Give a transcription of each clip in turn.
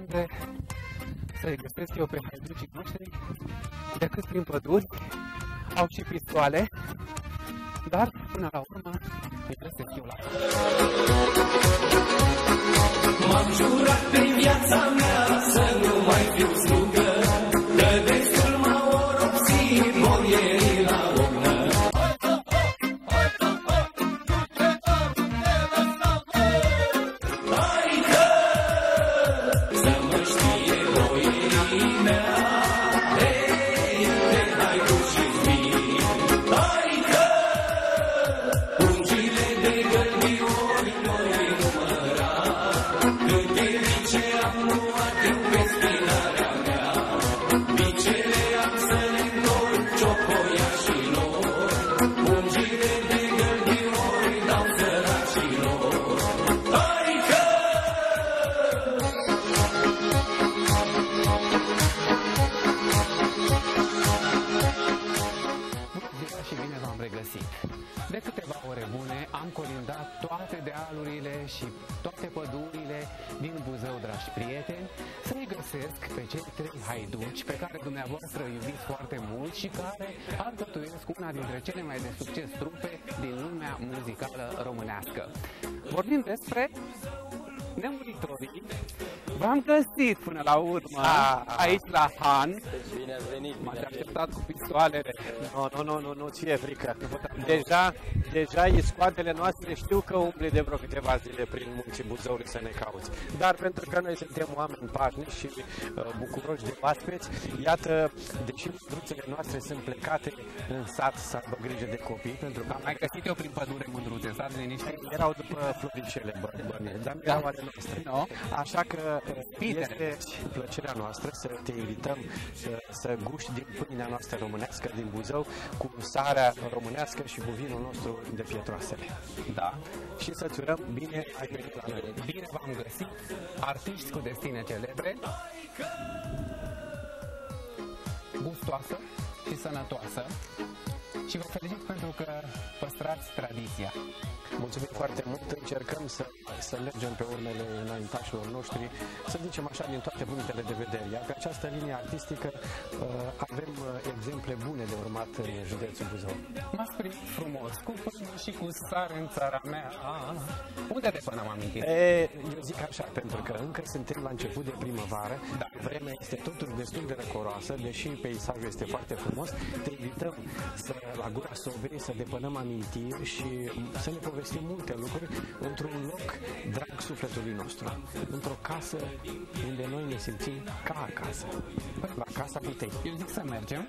unde să-i găsesc eu pe haiducii noștri decât prin păduri. Au și pistoale, dar până la urmă îi găsesc eu la M-am jurat pe viața mea să nu mai fiu slugă, că destul m-au oropsit morierii la omnă. Haică să mă știe voinea, hei, de haiduci și fii. Haică ungile de gălbiori noi număra, câte bice am luat eu pe spinarea mea, bicele am să le întorc ciocoiașilor, ungile de gălbiori dau săracilor. Haică! Bună și bine v-am regăsit! De câteva ore bune am colindat toate dealurile și toate pădurile din Buzău, dragi prieteni, să-i găsesc pe cei trei haiduci pe care dumneavoastră îi iubiți foarte mult și care alcătuiesc una dintre cele mai de succes trupe din lumea muzicală românească. Vorbim despre Nemuritorii. V-am găsit până la urmă aici la Han. Bine ați venit, M-ați așteptat cu pistoalele. Nu, ți-e frică. Deja iscoatele noastre știu că umble de vreo câteva zile prin munții Buzăului să ne cauți. Dar pentru că noi suntem oameni pașnici și bucuroși de oaspeți, iată, deși mândruțele noastre sunt plecate în sat să aibă grijă de copii, pentru că Am mai găsit eu prin pădure mândruțe, stați liniștit. erau după floricele bărbăne, dar nu erau ale noastre. No. Așa că Pitele. este plăcerea noastră să te invităm să guști din pâinea noastră românească din Buzău, cu sarea românească și cu vinul nostru de Pietroasele. Da. Și să-ți urăm bine ai venit la noi. Bine v-am găsit, artiști cu destine celebre, gustoasă și sănătoasă, și vă felicit pentru că păstrați tradiția. Mulțumim foarte mult, încercăm să mergem pe urmele înaintașilor noștri, să zicem așa, din toate punctele de vedere. Iar pe această linie artistică avem exemple bune de urmat în județul Buzău. M-ați primit frumos, cu pâine și cu sare în țara mea. Unde de până am amintit? Eu zic așa, pentru că încă suntem la început de primăvară, Da. Vremea este totuși destul de răcoroasă, deși peisajul este foarte frumos. Te invităm la Gura Sobrei să depănăm amintiri și să ne povestim multe lucruri într-un loc drag sufletului nostru, într-o casă unde noi ne simțim ca acasă, la casa cu tei. Eu zic să mergem.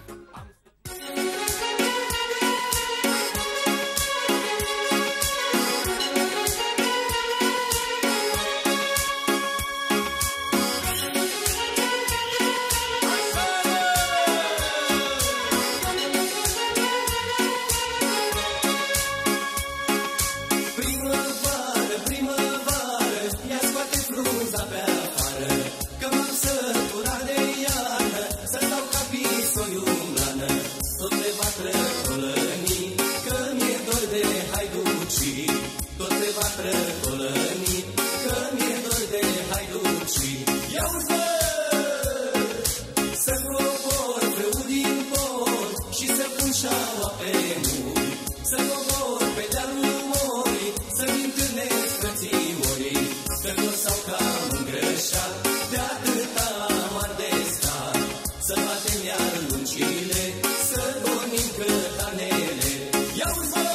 Primăvară, ia scoate frunza pe afară, că m-am săturat de iarnă, să dau ca pisoiul în blană. Tot te va trăcolăni, că mi-e dor de haiducii. Tot te va trăcolăni, că mi-e dor de haiducii. Ia-uzi, bă, să-mi cobor frâu din pod și să pun șaua pe muri, să cobor pe dealul morii, să-mi întâlnesc frățiorii, că toți s-au cam îngrășat de atâta amar de stat. Să batem iar luncile, să dormim cătanele. Ia-uzi, bă!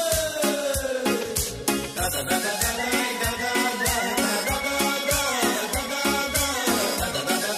Da, da, da, da, da, da, da, da, da, da, da, da, da, da, da, da, da, da, da, da,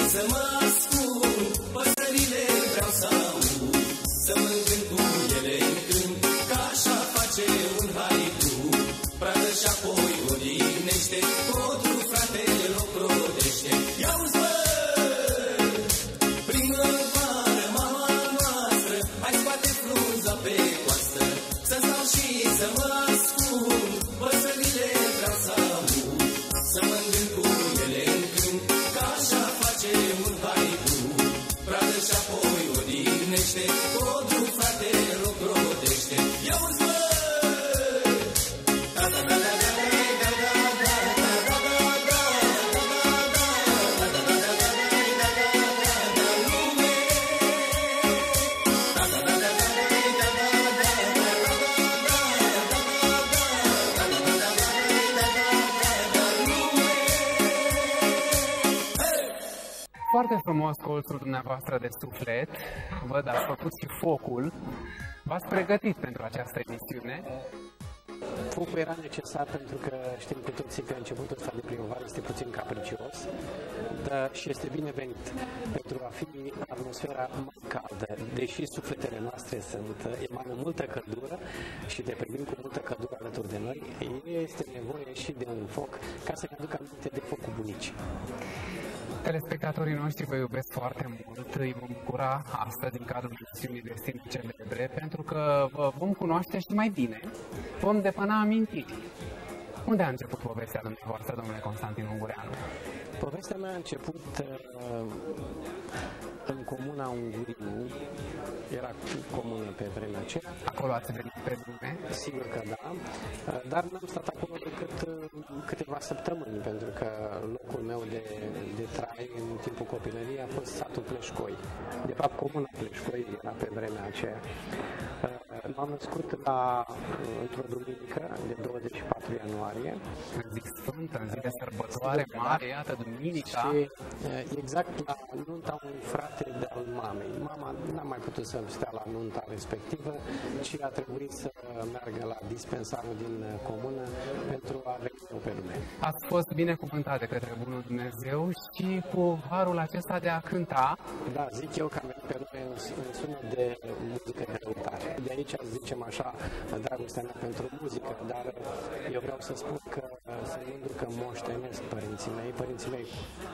să mă ascund, păsările vreau să aud, să mă încânt cu ele în cânt, ca așa face un haiku. Pradă și apoi odihnește, codru fratele ocrotește. Ia-uzi bă, primăvară, mama noastră, hai scoate frunza pe coastă, să stau și să mă ascund, păsările vreau să aud, să mă îngând cu ele în cânt, ca așa face un haiku. Pradă și apoi odihnește, codru fratele ocrotește. Ia-uzi bă, Foarte frumos colțul dumneavoastră de suflet, văd, ați făcut și focul. V-ați pregătit pentru această emisiune? Focul era necesar pentru că știm cu toții că începutul ăsta de primăvară este puțin capricios, dar și este binevenit pentru a fi atmosfera mai caldă. Deși sufletele noastre emană multă căldură și te primim cu multă căldură alături de noi, este nevoie și de un foc ca să ne aducă aminte de focul bunicii. Telespectatorii noștri vă iubesc foarte mult, îi vom bucura astăzi în cadrul emisiunii Destine Celebre, pentru că vă vom cunoaște și mai bine, vom depăna amintiri. Unde a început povestea dumneavoastră, domnule Constantin Ungureanu? Povestea mea a început în comuna Unguriu, era comună pe vremea aceea. Acolo ați venit pe lume? Sigur că da, dar n-am stat acolo decât câteva săptămâni, pentru că locul meu de trai în timpul copilăriei a fost satul Pleșcoi. De fapt, comuna Pleșcoi era pe vremea aceea. M-am născut într-o duminică de 24 ianuarie. În zi sfântă, în zi de sărbătoare mare, iată, duminica. Și exact la nunta unui frate de-al mamei. Mama n-a mai putut să stea la nunta respectivă, ci a trebuit să meargă la dispensarul din comună pentru a veni pe lume. Ați fost binecuvântat de către Bunul Dumnezeu și cu harul acesta de a cânta. Da, zic eu că am venit pe lume în sună de muzică hereditare. De aici zicem așa, dragostea mea pentru muzică, dar eu vreau să spun că sunt mândru că moștenesc părinții mei. Părinții mei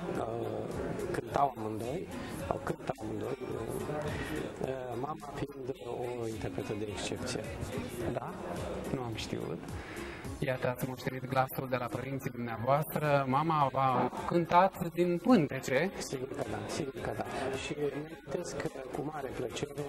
cântau amândoi, au cântat amândoi, mama fiind o interpretă de excepție. Da? Nu am știut. Iată, ați moștenit glasul de la părinții dumneavoastră. Mama v-a cântat din pântece. Sigur că da, sigur că da. Și îmi amintesc cu mare plăcere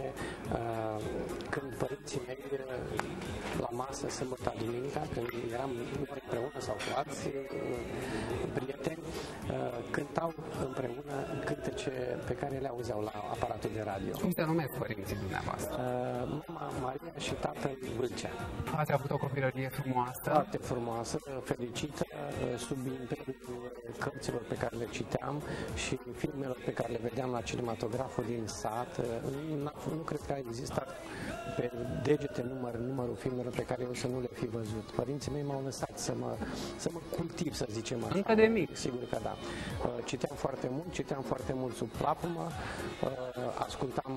când părinții mei la masă, sâmbătă, duminica, când eram noi împreună sau cu alți prieteni, cântau împreună cântece pe care le auzeau la aparatul de radio. Cum se numesc părinții dumneavoastră? Mama Maria și tatăl Vâlcea. Ați avut o copilărie frumoasă? Foarte frumoasă, fericită, sub imperiul cărților pe care le citeam și filmelor pe care le vedeam la cinematograful din sat. Nu cred că a existat pe degete numărul filmelor pe care eu să nu le fi văzut. Părinții mei m-au lăsat să mă cultiv, să zicem așa. Încă de mic. Sigur că da. Citeam foarte mult sub plapumă, ascultam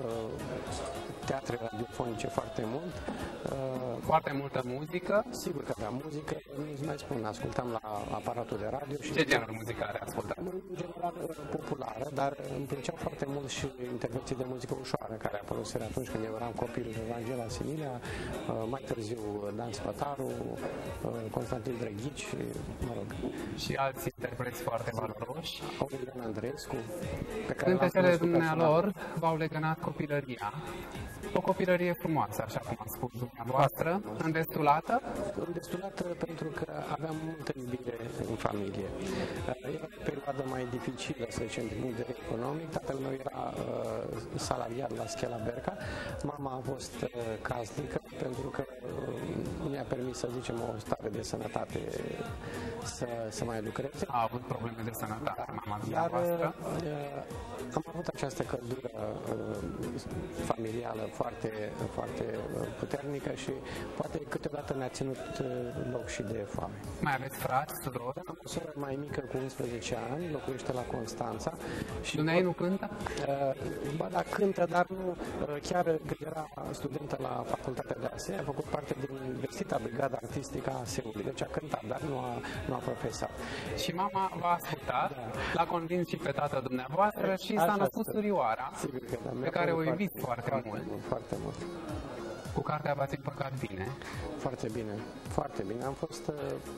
teatre radiofonice foarte mult. Foarte multă muzică? Sigur că da, muzică, nu-ți mai spun, ascultam la aparatul de radio. Și ce genul muzicale ascultam? În general populară, dar îmi plăceau foarte mult și intervenții de muzică ușoară, care apăruseră atunci când eu eram copil, Evangela Similia, mai târziu Dan Spătaru, Constantin Drăghici, mă rog. Și alți interpreți foarte valoroși. Aurelian Andreescu, pe care cântecele dumnealor v-au legănat copilăria. O copilărie frumoasă, așa cum a spus dumneavoastră, îndestulată? Îndestulată pentru că aveam multă iubire în familie. Era o perioadă mai dificilă, să zicem, din punct de vedere economic. Tatăl meu era salariat la Schela Berca. Mama a fost casnică pentru că mi-a permis, să zicem, o stare de sănătate să mai lucreze. a avut probleme de sănătate, mama Dar dumneavoastră. am avut această căldură familială foarte, foarte puternică și poate câteodată ne-a ținut loc și de foame. Mai aveți frați, surori? Am o soră mai mică cu 11 ani, locuiește la Constanța. Și Dumnezeu nu cântă? Ba da, cântă, dar nu, chiar când era studentă la Facultatea de Arse, a făcut parte din vestita brigada artistică a Seului, deci a cântat, dar nu a profesat. Și mama v-a ascultat, l-a convins și pe tatăl dumneavoastră și s-a născut surioara, Sigur că da, pe care o iubiți foarte mult. Foarte mult. Cu cartea v-ați împăcat bine. Foarte bine, foarte bine. Am fost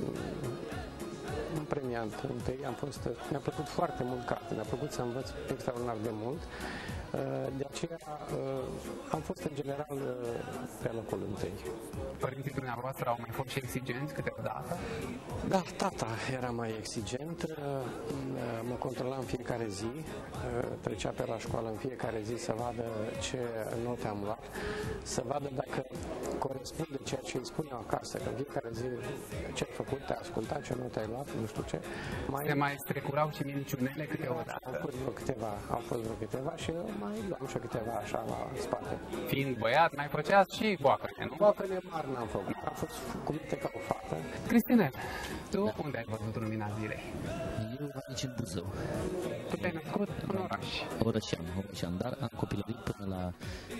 un premiant întâi, mi-a plăcut foarte mult carte, mi-a plăcut să învăț extraordinar de mult. De aceea am fost în general pe locul întâi. Părinții dumneavoastră au mai fost și exigenți câteodată? Da, tata era mai exigent, mă controla în fiecare zi, trecea pe la școală în fiecare zi să vadă ce note am luat, să vadă dacă corespunde ceea ce îi spun eu acasă, că în fiecare zi ce ai făcut, te-ai ascultat, ce note ai luat, nu știu ce. Se mai strecurau și minciunele câteodată? Au fost vreo câteva și mai luam și câteva așa la spate. Fiind băiat, mai făceați și boacăne, nu? Boacăne mari n-am făcut, am fost cu minte ca o fată. Cristinel, tu unde ai văzut lumina zilei? Eu aici în Buzău. Tu te-ai născut în oraș. Orășean, dar am copilărit până la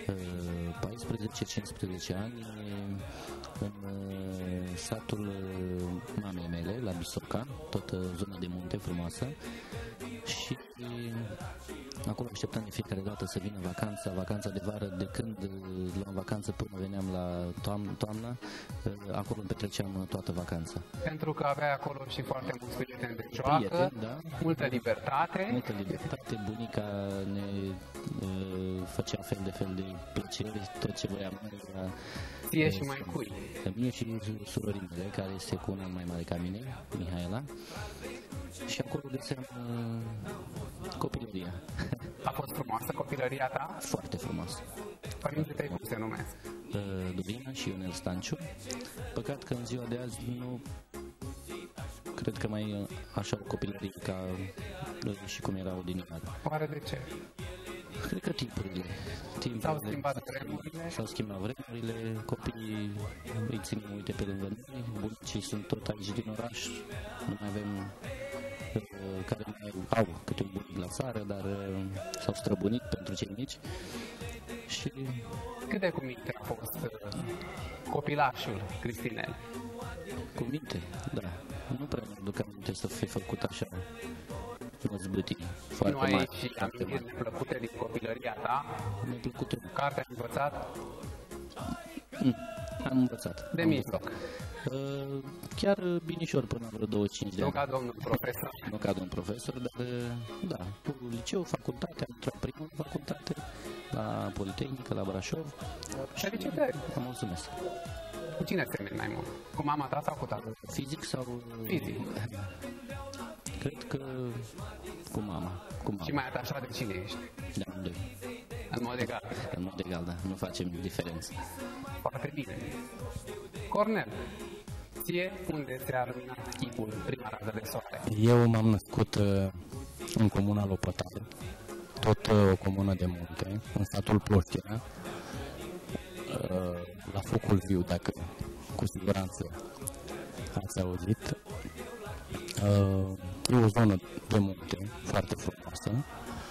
14-15 ani în satul mamei mele, la Bisoca, tot zona de munte frumoasă. Și acolo așteptam de fiecare dată să vină vacanța de vară, de când luam vacanță până veneam la toamna, acolo îmi petreceam toată vacanța. Pentru că avea acolo și foarte mulți prieteni de joacă, da. multă libertate. Bunica ne făcea fel de plăceri, tot ce voiam era... Ție și mai cui? Mie și surorii mele, care este cu un an mai mare ca mine, Mihaela. Și acolo găseam copilăria. A fost frumoasă copilăria ta? Foarte frumoasă. Părinții tăi cum se numesc? Dudina și Ionel Stanciu. Păcat că în ziua de azi nu cred că mai așa o copilărie ca și cum erau din ea. Oare de ce? Cred că timpurile. S-au schimbat vremurile? S-au schimbat vremurile, copiii îi ținem uite pe lângă noi, bunicii sunt tot aici din oraș, nu mai avem care mai au câte un bunic la țară, dar s-au străbunit pentru cei mici. Și... Cât de cuminte a fost copilașul Cristinel? Cuminte? Da. Nu prea mă duc aminte să fi făcut așa zbâtii foarte mari. Nu ai și amintiri neplăcute din copilăria ta? Neplăcute. Carte ai învățat? Am învățat. De mijloc. Chiar binișor până la vreo 25 de ani. Nu ca domnul profesor. Nu ca domnul profesor, dar da, cu liceu, facultate, am intrat primul facultate, la Politehnică, la Brașov. Felicitări! Vă mulțumesc. Cu cine semeni mai mult? Cu mama ta sau cu tatăl? Fizic sau... Fizic. Cred că cu mama. Și mai atașat de cine ești? De amândoi. În mod egal? În mod egal, da. Nu facem diferență. Foarte bine. Cornel, ție unde ți-a luminat chipul prima rază de soare? Eu m-am născut în comuna Lopătar, tot o comună de munte, în satul Ploștina, la Focul Viu, dacă cu siguranță ați auzit. E o zonă de munte foarte frumoasă.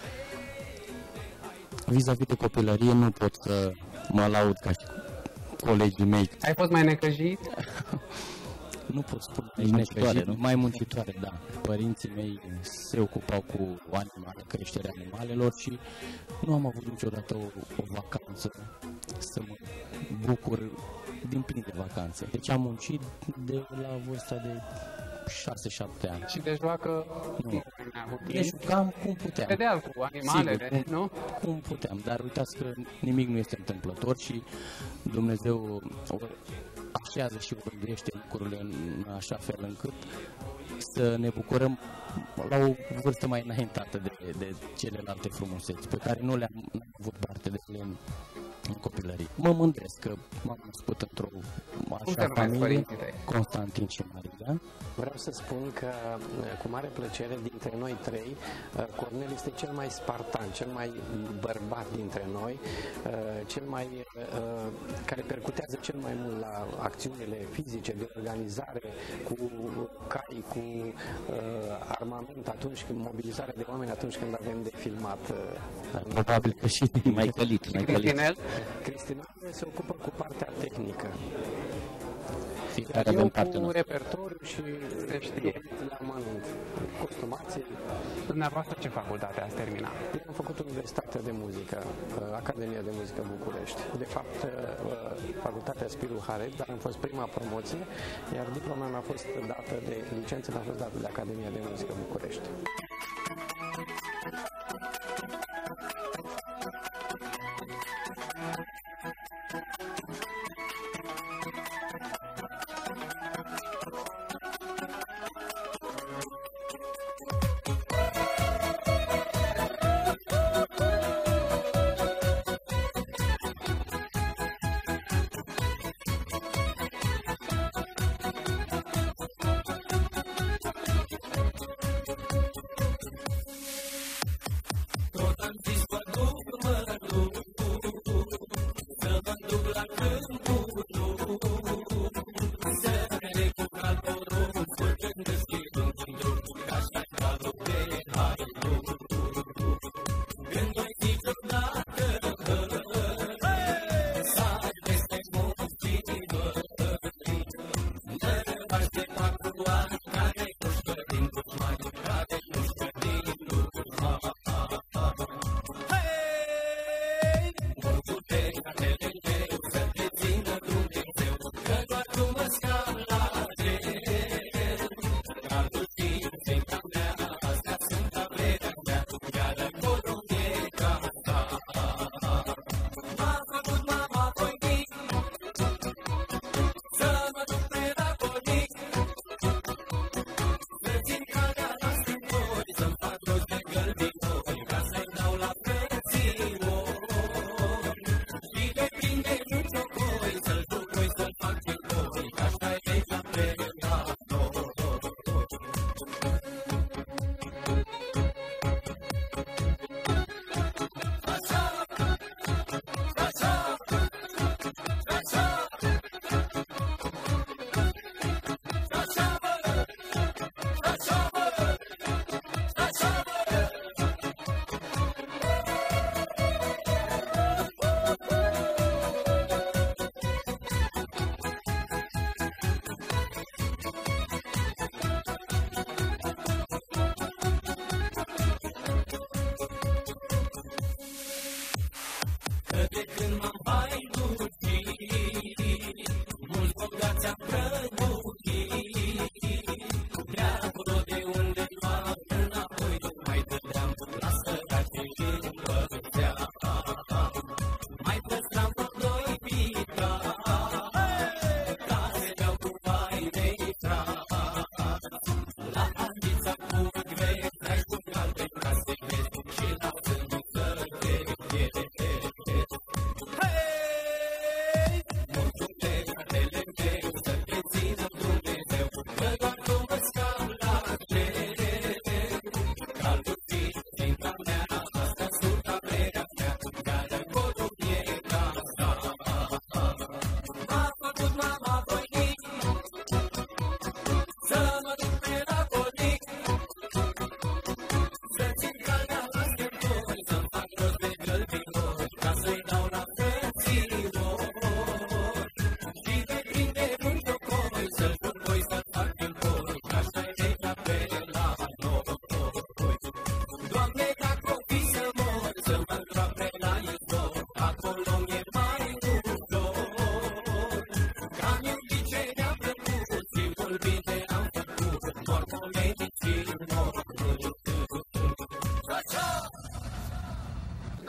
Vis-a-vis de copilărie nu pot să mă laud ca și colegii mei. Ai fost mai necăjit? Nu pot spune muncitoare, nu? Mai muncitoare, da. Părinții mei se ocupau cu animale, creșterea animalelor și nu am avut niciodată o vacanță să mă bucur din plin de vacanțe. Deci am muncit de la vârsta de 6-7 ani. Și de joacă nu. Ne jucam cum puteam. Vedeam cu animalele, sigur, nu? Cum puteam, dar uitați că nimic nu este întâmplător și Dumnezeu așează și vorbește lucrurile în așa fel încât să ne bucurăm la o vârstă mai înaintată de celelalte frumuseți, pe care nu le-am avut parte de ele în copilărie. Mă mândresc că m-am născut într-o așa familie, Constantin și Maria. Vreau să spun că, cu mare plăcere, dintre noi trei, Cornel este cel mai spartan, cel mai bărbat dintre noi, cel mai care percutează cel mai mult la acțiunile fizice de organizare, cu cai, cu armament atunci când, mobilizare de oameni atunci când avem de filmat. Probabil că și mai călit. Cristina se ocupă cu partea tehnică. Fiecare eu avem cu partea noastră. repertoriu și la amănunt, costumații. Dumneavoastră ce facultate ați terminat? Eu am făcut Universitatea de Muzică, Academia de Muzică București. De fapt, facultatea Spiru Haret, dar am fost prima promoție, iar diploma mea a fost dată de licență, a fost dată de Academia de Muzică București.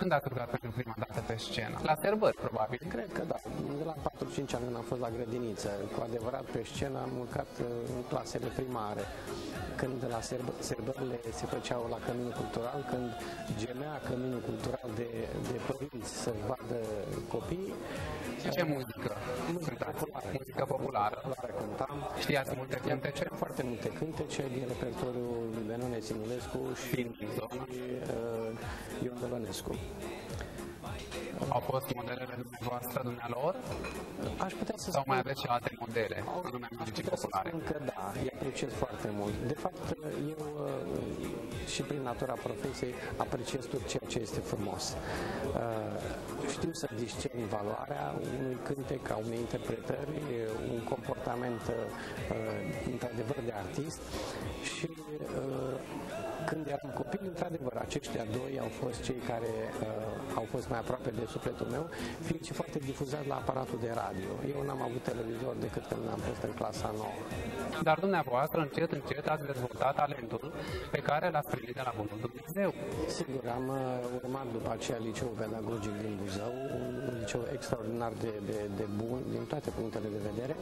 Când ați urcat pentru prima dată pe scenă? La sărbări, probabil. Cred că da. De la 4-5 ani când am fost la grădiniță. Cu adevărat pe scenă am urcat în clasele primare. Când la sărbările se făceau la Căminul Cultural, când gemea Căminul Cultural de părinți să-și vadă copii. Ce muzică? Muzică populară. Cântam. Știați multe cântece? Foarte multe cântece din repertoriul lui Benone Simulescu și Ion Dălănescu. Au fost modelele dumneavoastră, dumnealor? Aș putea să Sau mai aveți și alte modele în lumea muzicii populare? Încă da, îi apreciez foarte mult. De fapt, eu și prin natura profesiei apreciez tot ceea ce este frumos. Știu să discern valoarea unui cântec, a unei interpretări, un comportament într-adevăr de artist și când eram copil, într-adevăr, aceștia doi au fost cei care au fost mai aproape de sufletul meu, fiind și foarte difuzat la aparatul de radio. Eu n-am avut televizor decât când am fost în clasa 9. Dar dumneavoastră, încet, încet, ați dezvoltat talentul pe care l-ați primit de la Bunul Dumnezeu. Sigur, am urmat după aceea liceul pedagogic din Buzău, un liceu extraordinar de bun, din toate punctele de vedere.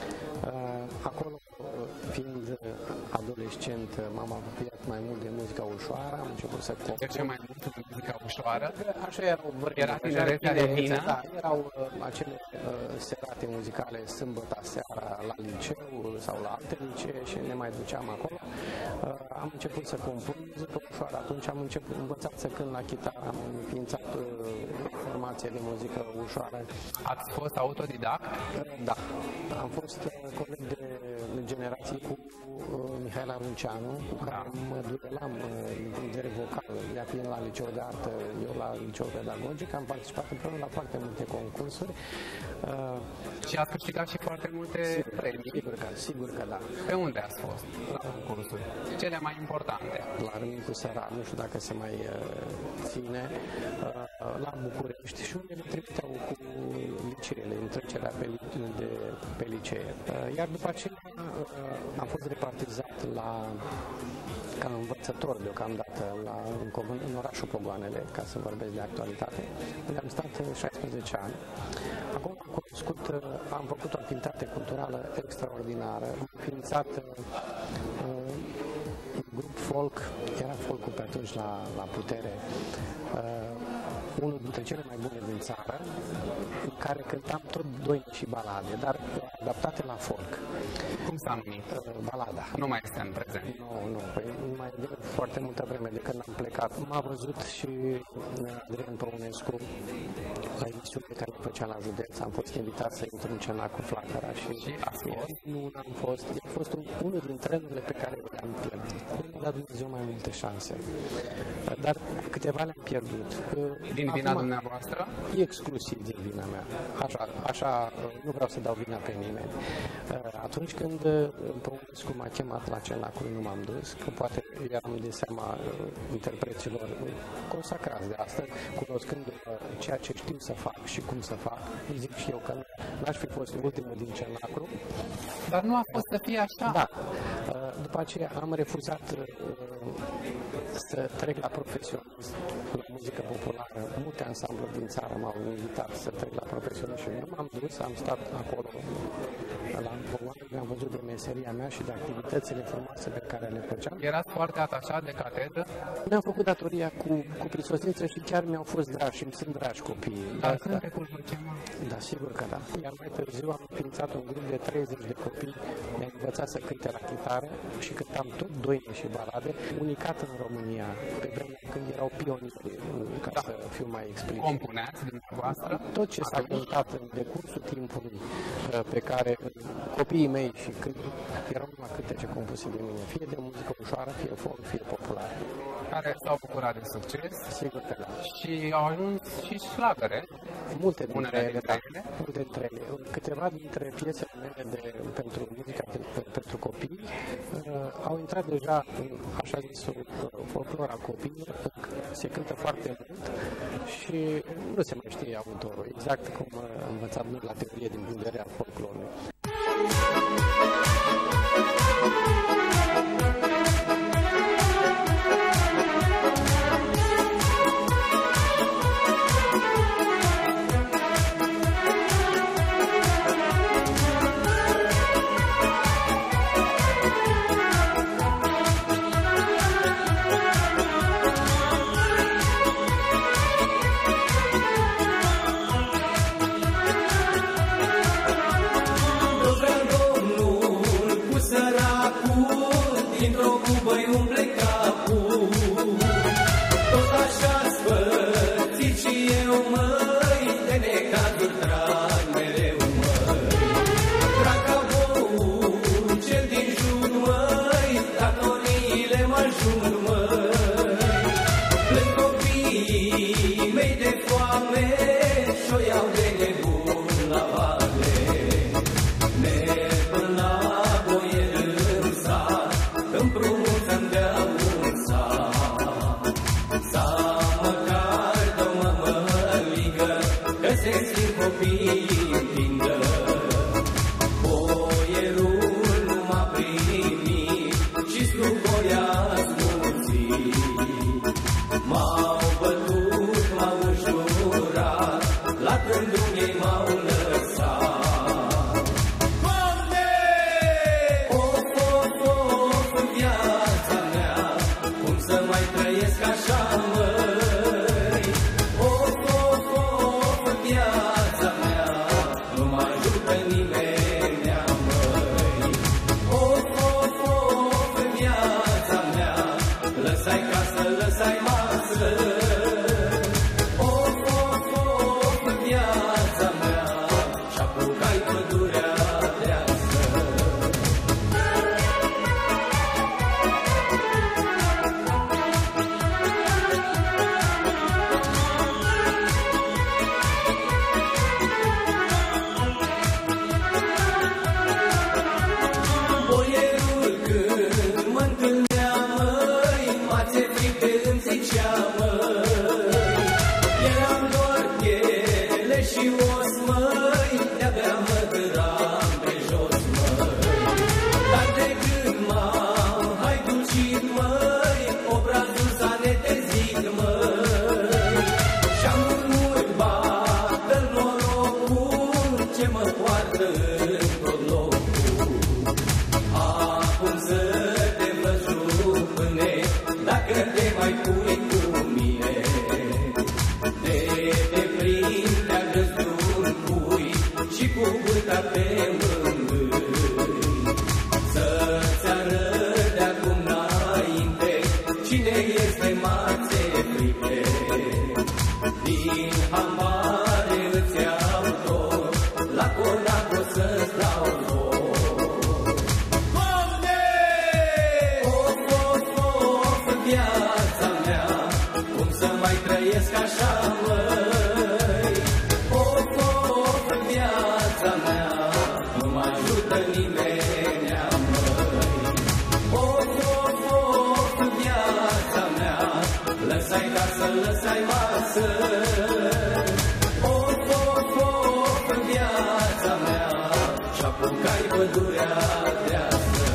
Acolo, fiind adolescent, m-am apropiat mai mult de muzica ușoară, am început să compun. De ce mai mult de muzica ușoară? Așa erau Era tinerețea de vină? Da, erau acele serate muzicale sâmbătă seara la liceu sau la alte licee și ne mai duceam acolo. Am început să compun muzică ușoară, atunci am învățat să cânt la chitară, am înființat formație de muzică ușoară. Ați fost autodidact? Da, am fost coleg de generații cu Mihail Arunceanu, cu care mă durelam din punct de vedere vocal, ea fiind la liceu de artă, eu la liceu pedagogic, am participat împreună la foarte multe concursuri. Și ați câștigat și foarte multe premii? Sigur că da. Pe unde ați fost la concursuri? Cele mai importante? La Râmnicu Sărat, nu știu dacă se mai ține, la București și unde le trimiteau cu liceele, în trecerea pe licee. Iar după aceea am fost repartizat ca învățător deocamdată în orașul Pogoanele, ca să vorbesc de actualitate, unde am stat 16 ani. Acum am făcut o activitate culturală extraordinară, am înființat un grup folk, era folcul pe atunci la putere, unul dintre cele mai bune din țară, în care cântam tot doine și balade, dar adaptate la folk. Cum s-a numit? Balada. Nu mai este în prezent. Nu, păi mai de foarte multă vreme de când am plecat. M-a văzut și Adrian Păunescu la emisiunile care făcea la județ. Am fost invitat să intru în cena cu Flacăra și nu am fost. A fost unul din trenurile pe care le-am pierdut. Nu mi-a dat Dumnezeu mai multe șanse. Dar câteva le-am pierdut. Din vina dumneavoastră? Exclusiv din vina mea. Așa, nu vreau să dau vina pe nimeni. Atunci când Păunescu m-a chemat la cenacul, nu m-am dus, că poate eram de seama interpreților consacrați de astăzi, cunoscând ceea ce știu să fac și cum să fac, zic și eu că n-aș fi fost ultimul din cenacru. Dar nu a fost să fie așa? Da. După aceea am refuzat să trec la profesionism, la muzică populară. Multe ansambluri din țară m-au invitat să trec la profesionism și nu m-am dus, am stat acolo la Pogoanele, am văzut de meseria mea și de activitățile frumoase pe care le făceam. Erați foarte atașat de catedră? Mi-am făcut datoria cu prisosință și chiar mi-au fost dragi și îmi sunt dragi copiii. Dar cântecul vă chema? Da, sigur că da. Iar mai târziu am înființat un grup de 30 de copii, mi-am învățat să cânte la chitară și cântam tot doine și balade, unicat în România, pe vremea când erau pionieri, ca să fiu mai explicit. Compuneați dumneavoastră? Tot ce s-a cântat în decursul timpului pe care copiii mei și erau numai cântece compuse de mine, fie de muzică ușoară, fie folk, fie populară. Care s-au bucurat de succes? Sigur că da. Și au ajuns și șlagăre? Multe dintre ele. Câteva dintre piesele mele pentru muzica pentru copii au intrat deja în așa zisul folclora copiilor, se cântă foarte mult și nu se mai știe autorul, exact cum am învățat noi la teorie din punct de vedere al folclorului. eu, măi, de necazuri trag mereu, măi. Trag ca boul cel din jur, măi, datoriile mă ajung, măi. Plâng copiii mei de foame și-o iau de nebun la vale. Merg până la boier în sat, împrumut să-mi dea un sat. Sau măcar dă-o mămăligă, că se simt copiii în pindă. Boierul nu m-a primit și slugoia-s mulțit. M-au bătut, m-au înjurat, la gândul ei m-au lăsat. Doamne! Of, of, of, în viața mea, cum să mai trăiesc așa, măi? Of, of, of, în viața mea, nu mă ajută nimenea, măi. Of, of, of, în viața mea, lăsai casă, lăsai masă. Of, of, of, în viața mea, și-apucai pădurea dreasă. Boierul când mă întâlnea, măi, mațe fripte îmi zicea, măi. Eram doar piele și os, măi, de-abia mă dăram pe jos, măi. Dar de când m-am haiducit, măi, obrazul s-a netezit, măi. Și-am mult bată-l norocul ce mă poartă în tot locul. Acum să te văzut, pâne, dacă te mai pui cu mine. Te prind, te-a găsit pui și cu bâta te mângâi. Să-ți arăt de-acum înainte cine este mațe fripte. Din hambare îți iau tot, la conac o să-ți dau tot. Doamne! Of, of, of, în viața mea, cum să mai trăiesc așa, măi? Of, of, în viața mea, nu mă ajută nimenea, măi. Of, of, of, în viața mea, lăsai casă, lăsai masă. Of, of, of, în viața mea, și-apucai pădurea dreasă.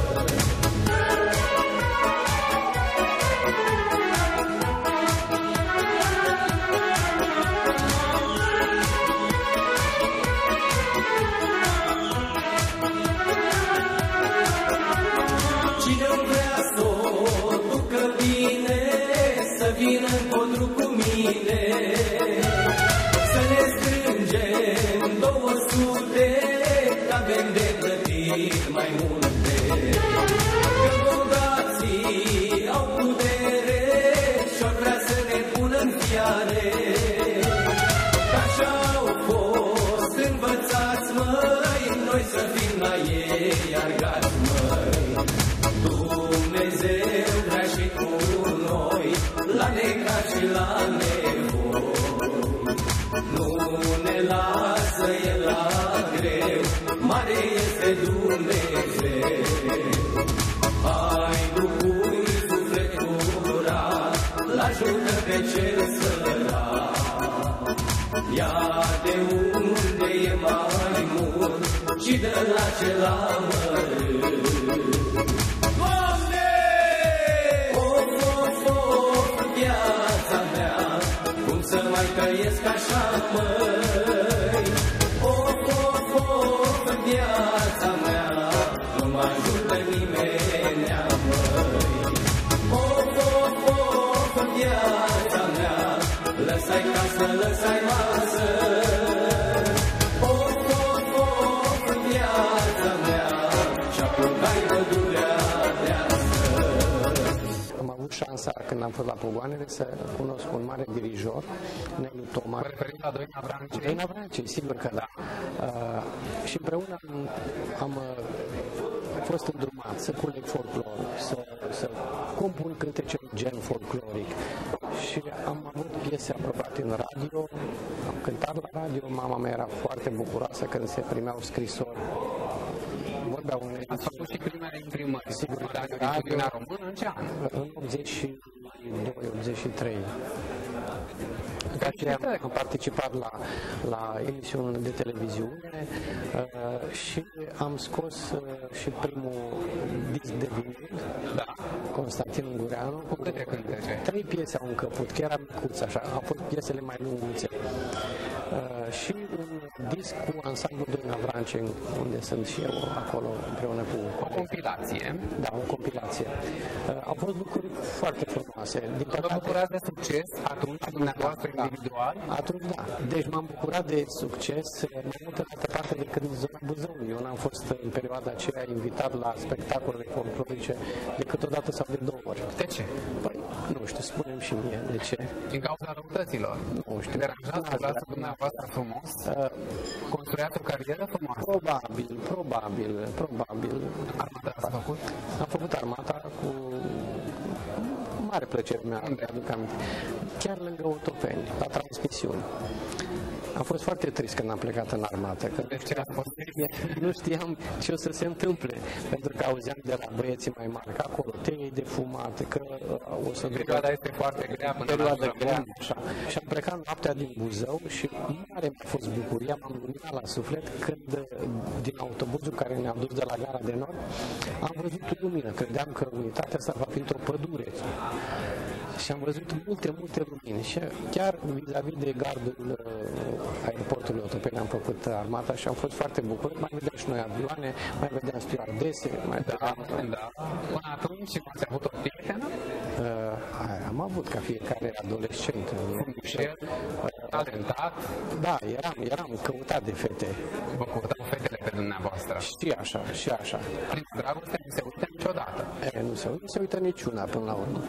Cine vrea să o ducă bine, să vină în codru cu mine. Să ne strângem 200, că avem de plătit mai multe. Că bogații au putere și-or vrea să ne pună în fiare. Că așa au fost învățați, măi, noi să fim la ei argați, măi. Dumnezeu vrea și cu noi, la necaz și la nevoi. Nu ne lasă El la greu, mare este Dumnezeu. Hai, bucuri sufletul curat, l-ajută pe cel sărat. Ia de unde e mai mult și dă la cel amărât. Doamne! Of, of, of, viața mea, cum să mai trăiesc așa, măi? Of, of, of, viața mea, nu mă ajută nimenea, măi. Of, of, of, viața mea, lăsai casă, lăsai masă. Of, of, of, viața mea, și-apucai pădurea dreasă. Am avut șansa că când am fost la Pogoanele, să cunosc un mare dirijor, Nelu Toma. Vă referiți la Doina Vrancei? Doina Vrancei, sigur că da. Și împreună am fost îndrumat să coleg folclor, să compun cântece gen folcloric. Și am avut piese aprobate în radio, am cântat la radio, mama mea era foarte bucuroasă când se primeau scrisori. Vorbeau unei... Ați făcut și primele imprimări, sigur, la radio română, în ce an? În 82-83. De aceea am participat la emisiuni de televiziune și am scos și primul disc de vinil, Da. Constantin Ungureanu, cu Câte cântece? 3 piese au încăput, chiar era micuț, așa, au fost piesele mai lunguțe. Și un disc cu ansamblul Doina Vrancei, unde sunt și eu acolo împreună cu O compilație. Da, o compilație. Au fost lucruri foarte frumoase. Din Vă păcate, bucurați de succes atunci, dumneavoastră individual? atunci da. Deci m-am bucurat de succes mai mult în altă parte decât în zona Buzăului. Eu n-am fost în perioada aceea invitat la spectacolele folclorice decât o dată sau de 2 ori. De ce? Păi, nu știu, spunem și mie de ce. Din cauza răutăților. Nu știu. Deranjați cu glasul dumneavoastră frumos? Construiați o carieră frumoasă? Probabil. Armata ați făcut? Am făcut armata cu mare plăcere mi-aduc aminte. Chiar lângă Otopeni, la transmisiuni. Am fost foarte trist când am plecat în armată, că De ce ați fost? nu știam ce o să se întâmple, pentru că auzeam de la băieții mai mari că acolo tei de fumat, că o să... Perioada este foarte grea până la perioadă Buzău. grea, așa. Și am plecat noaptea din Buzău și mare mi-a fost bucuria, m-am luminat la suflet când din autobuzul care ne-a dus de la gara de nord am văzut o lumină, credeam că unitatea asta va fi într-o pădure. Și am văzut multe lumini și chiar vis-a-vis de gardul aeroportului Otopeni am făcut armata și am fost foarte bucuros. Mai vedeam și noi avioane, mai vedeam stewardese, mai vedeam... Da. Până atunci ați avut o prietenă? Am avut ca fiecare adolescent. Michel, talentat, Da, eram căutat de fete. vă curtau fetele pe dumneavoastră. Și așa. Prima dragoste nu se uită niciodată. Nu se uită niciuna până la urmă.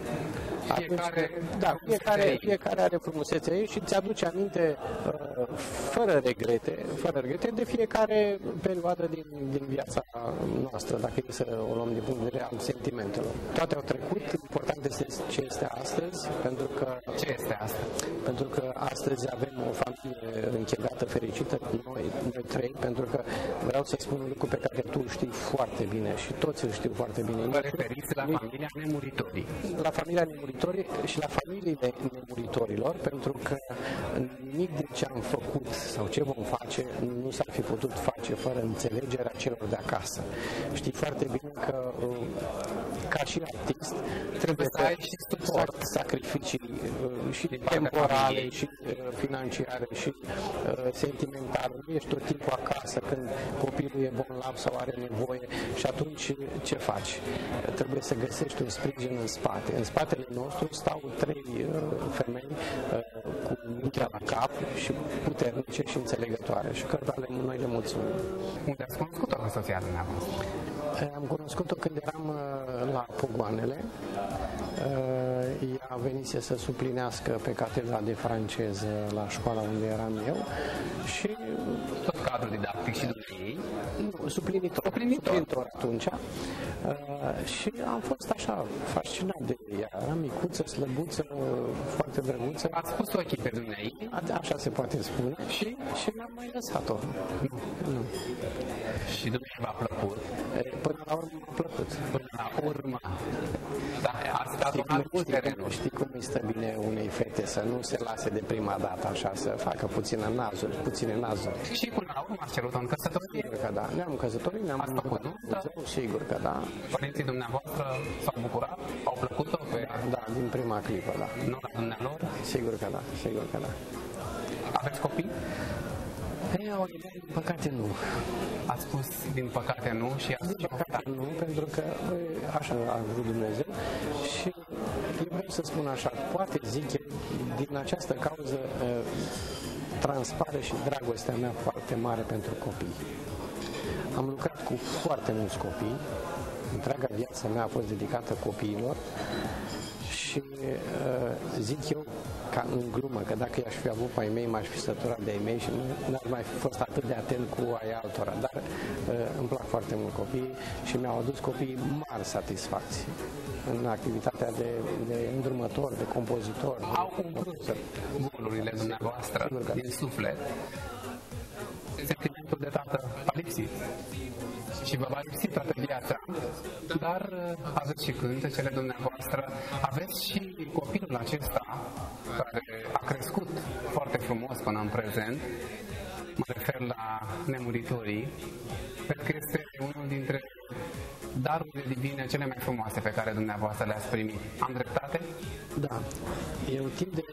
Fiecare are frumusețea ei și ți-aduce aminte fără regrete de fiecare perioadă din viața noastră, dacă e să o luăm din punct de vedere al sentimentelor. Toate au trecut, important este ce este astăzi, pentru că Ce este asta? pentru că astăzi avem o familie închegată, fericită, noi trei, pentru că vreau să spun un lucru pe care tu știi foarte bine și toți îl știu foarte bine. Vă referiți la familia nemuritorii. La familia nemuritorii și la familiile nemuritorilor, pentru că nimic din ce am făcut sau ce vom face nu s-ar fi putut face fără înțelegerea celor de acasă. Știi foarte bine că ca și artist trebuie să ai și suport, sacrificii și temporale și financiare și sentimentale. Nu ești tot timpul acasă când copilul e bolnav sau are nevoie și atunci ce faci? Trebuie să găsești un sprijin în spate. În spatele nostru stau 3 femei cu mintea la cap și puternice și înțelegătoare și cărora noi le mulțumim. Unde ați cunoscut-o cu soția dumneavoastră? Am cunoscut-o când eram la Pogoanele. Ea venise să suplinească pe catedra de franceză la școala unde eram eu și Tot cadrul didactic și dumneavoastră. suplinitor atunci. Și am fost așa fascinat de ea. Era micuță, slăbuță, foarte drăguță. Ați pus ochii pe dumneavoastră Așa se poate spune. Și n-am mai lăsat-o. Nu. și dumneavoastră v-a plăcut. Până la urmă m-a plăcut. Până la urmă. Da, ați dat un alt bun terenul. Știi cum îi stă bine unei fete să nu se lase de prima dată așa, să facă puține nazuri. Și până la urmă ați cerut-o în căsătorie. Sigur că da. Ne-am căsătorit, ne-am Ați făcut nuntă? Sigur că da. Părinții dumneavoastră s-au bucurat? Au plăcut-o pe Da, din prima clipă, da. nora dumnealor? Sigur că da. Aveți copii? Din păcate nu. Ați spus din păcate nu și ați Din păcate nu, pentru că așa a vrut Dumnezeu și eu vreau să spun așa, poate zic eu, din această cauză transpare și dragostea mea foarte mare pentru copii. Am lucrat cu foarte mulți copii, întreaga viața mea a fost dedicată copiilor Și zic eu, ca în glumă, că dacă i-aș fi avut pe ai mei, m-aș fi săturat de ai mei și n-aș mai fi fost atât de atent cu ai altora, dar îmi plac foarte mult copiii și mi-au adus copiii mari satisfacții în activitatea de îndrumător, de compozitor. Au umplut volurile dumneavoastră din suflet. Sentimentul de tată a lipsit și vă va lipsi toată viața, dar aveți și cântecele dumneavoastră, aveți și copilul acesta care a crescut foarte frumos până în prezent. Mă refer la Nemuritorii. Cred că este unul dintre darurile divine cele mai frumoase pe care dumneavoastră le-ați primit. Am dreptate? Da. Eu timp de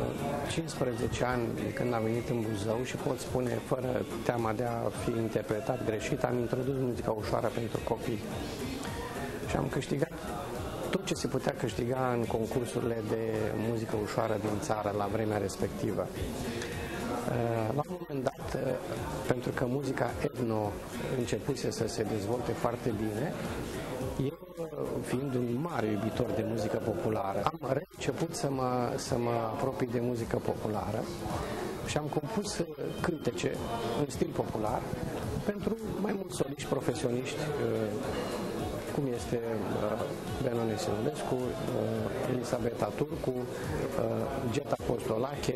15 ani de când am venit în Buzău și pot spune fără teama de a fi interpretat greșit, am introdus muzica ușoară pentru copii. Și am câștigat tot ce se putea câștiga în concursurile de muzică ușoară din țară la vremea respectivă. La un moment dat, pentru că muzica etno începuse să se dezvolte foarte bine, eu, fiind un mare iubitor de muzică populară, am început să mă apropii de muzică populară și am compus cântece în stil popular pentru mai mulți soliști profesioniști, cum este Benone Sinulescu, Elisabeta Turcu, Geta Postolache,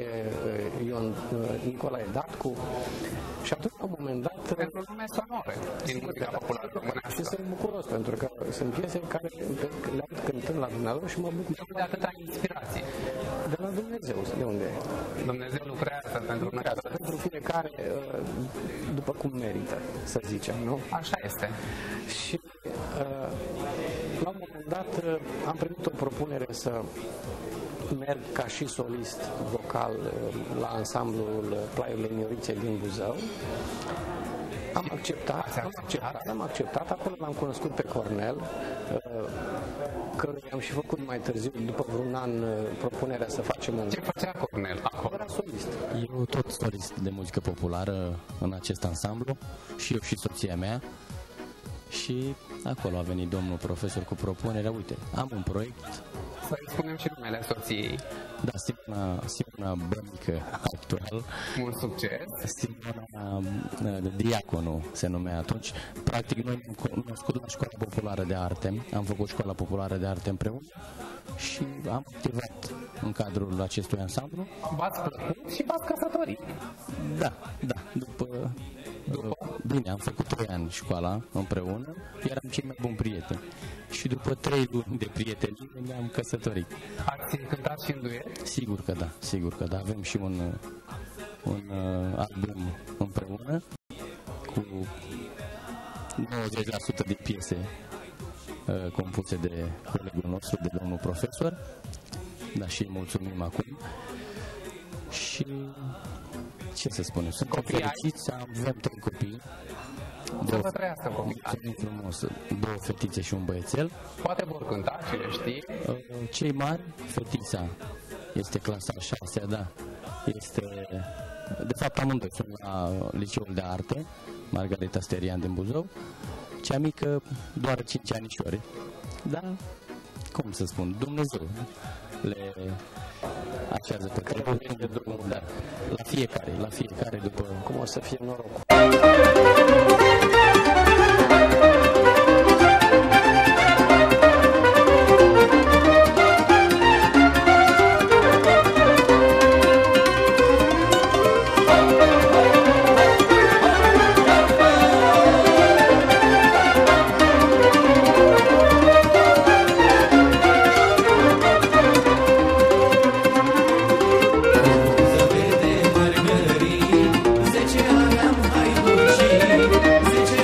Nicolae Datcu. Și atunci, la un moment dat... Pentru nume sonore din muzica populară românească. Și sunt bucuros, pentru că sunt piese care le-am cântând la Dumnezeu și mă bucur. De atâta inspirație. De la Dumnezeu, de unde? Dumnezeu lucrează pentru noi. Pentru fiecare, după cum merită, să zicem, nu? Așa este. Și la un moment dat am primit o propunere să merg ca și solist vocal la ansamblul Plaiurile Miorițe din Buzău. Am acceptat, acolo l-am cunoscut pe Cornel, căruia am și făcut mai târziu, după vreun an, propunerea să facem un... Ce făcea Cornel acolo? Era solist. Eu tot solist de muzică populară în acest ansamblu, și eu și soția mea. Și acolo a venit domnul profesor cu propunerea, uite, am un proiect. Să-i spunem și numele soției. Da, Simona Bănică, actual. Mult succes. Simona Diaconu se numea atunci. Practic noi ne-am cunoscut la Școala Populară de Arte, am făcut Școala Populară de Arte împreună și am activat în cadrul acestui ansamblu. V-ați plăcut și v-ați căsătorit. Da, după bine, am făcut 3 ani școala împreună, eram cei mai buni prieteni. Și după 3 luni de prietenie ne-am căsătorit. Ați cântat și în duet? Sigur că da. Avem și un album împreună cu 90% de piese compuse de colegul nostru, de domnul profesor. Da, și îi mulțumim acum. Și ce să spunem, suntem fericiți, avem 3 copii. Să vă trăiască copii. Frumos, 2 fetițe și un băiețel. Poate vor cânta, cine știe. Cei mari, fetița este clasa 6-a, da. De fapt, amândoi sunt la Liceul de Arte, Margareta Sterian din Buzău. Cea mică, doar 5 anișori. Dar, cum să spun, Dumnezeu le așează pe treburi de drumul, dar la fiecare după cum o să fie norocul. Zece ani am hai duci, 10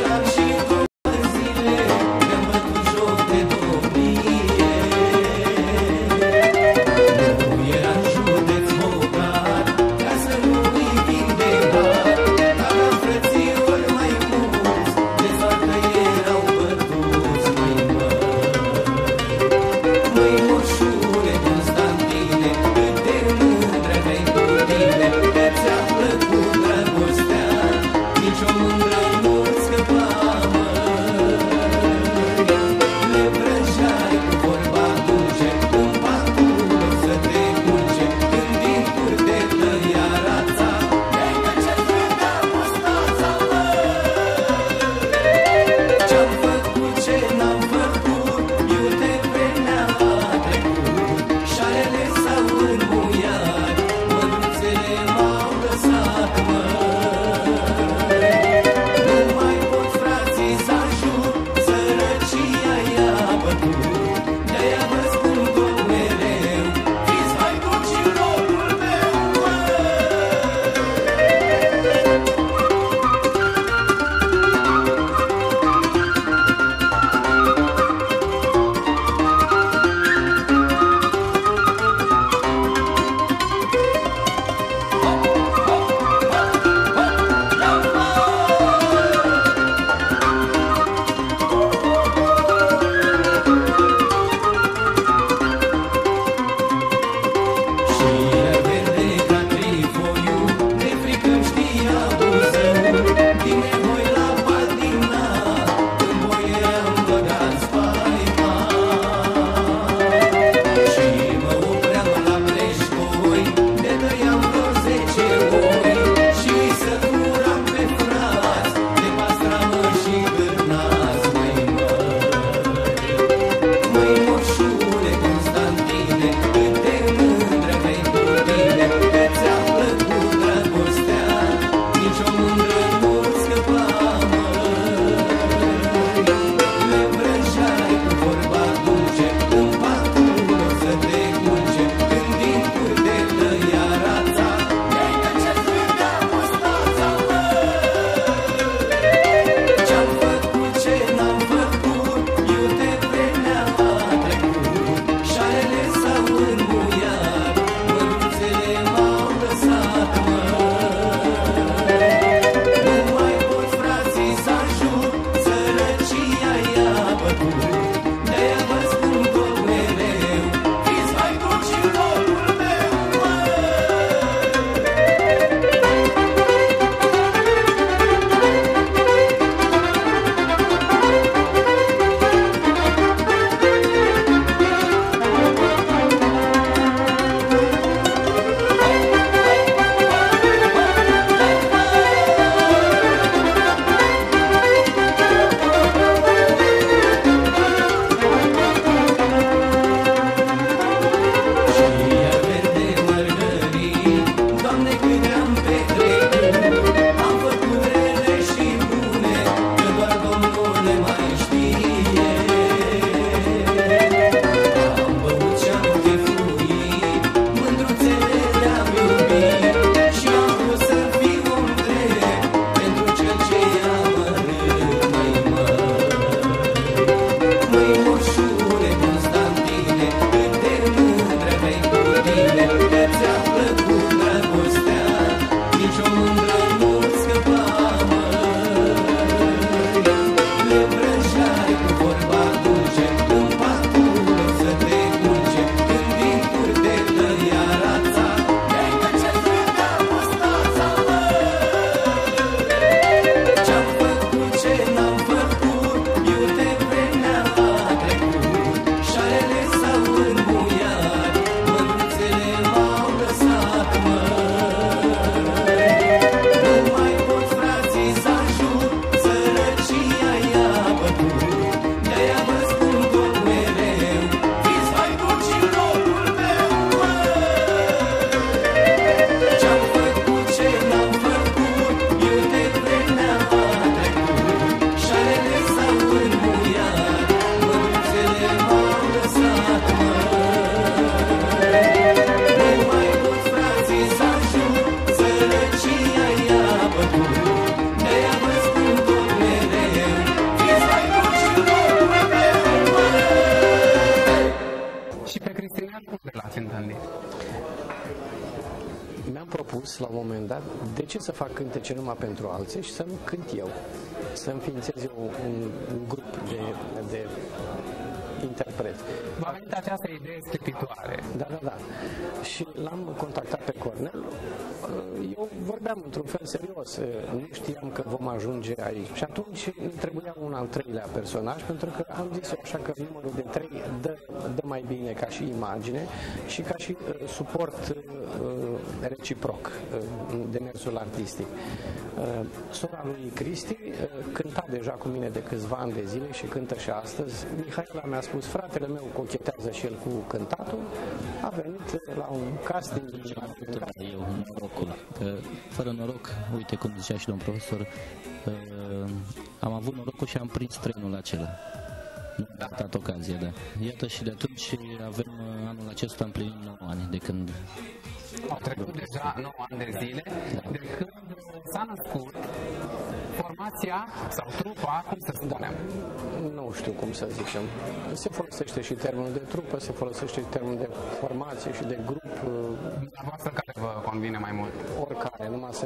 propus la un moment dat, de ce să fac cântece numai pentru alții și să nu cânt eu, să înființez eu un grup de interpret. V-a venit această idee sclipitoare. Da. Și l-am contactat pe Cornel. Eu vorbeam într-un fel serios. Nu știam că vom ajunge aici. Și atunci îmi trebuia un al treilea personaj, pentru că am zis așa că numărul de 3 dă mai bine ca și imagine și ca și suport reciproc de mersul artistic. Sora lui Cristi cânta deja cu mine de câțiva ani de zile și cântă și astăzi. Mihaela mi-a spus, fratele meu cochetează și el cu cântatul, a venit la un casting. Eu, norocul, că fără noroc, uite cum zicea și domn profesor, am avut norocul și am prins trenul acela. Nu am dat ocazia, da. Iată și de atunci avem anul acesta împlinim 9 ani de când... Au trecut deja 9 ani de zile, de când s-a născut formația sau trupa, cum să spunem? Nu știu cum să zicem. Se folosește și termenul de trupă, se folosește și termenul de formație și de grup. Dumneavoastră care vă convine mai mult? Oricare, numai să